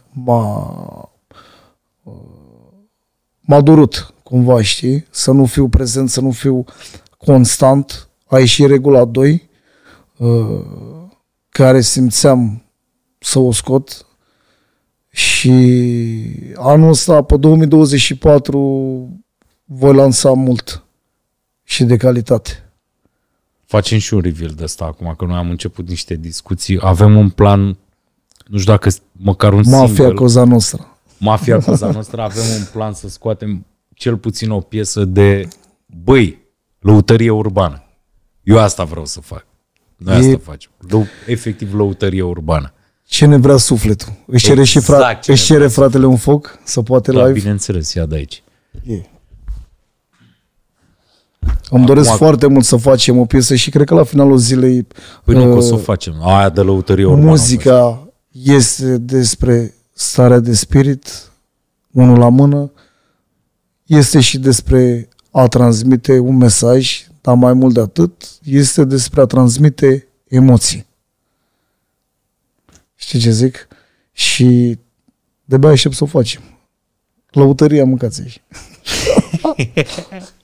m-a durut cumva, știi? Să nu fiu prezent, să nu fiu constant. A ieșit regula 2, care simțeam să o scot și anul ăsta, pe 2024, voi lansa mult și de calitate. Facem și un reveal de ăsta acum, că noi am început niște discuții. Avem un plan, nu știu dacă măcar un single. Mafia Cosa Nostra. Mafia Cosa Nostra, avem un plan să scoatem cel puțin o piesă de, băi, lăutărie urbană. Eu asta vreau să fac. Noi asta facem. Efectiv lăutărie urbană. Ce ne vrea sufletul. Își cere, își cere fratele un foc să poate live. Bineînțeles, ia de aici. Îmi doresc foarte mult să facem o piesă și cred că la finalul zilei păi nu că o să o facem. Aia de lăutărie urbană. Muzica este despre starea de spirit, unul la mână. Este și despre a transmite un mesaj, dar mai mult de atât, este despre a transmite emoții. Știi ce zic? Și de-abia aștept să o facem. Lăutăria mâncați aici.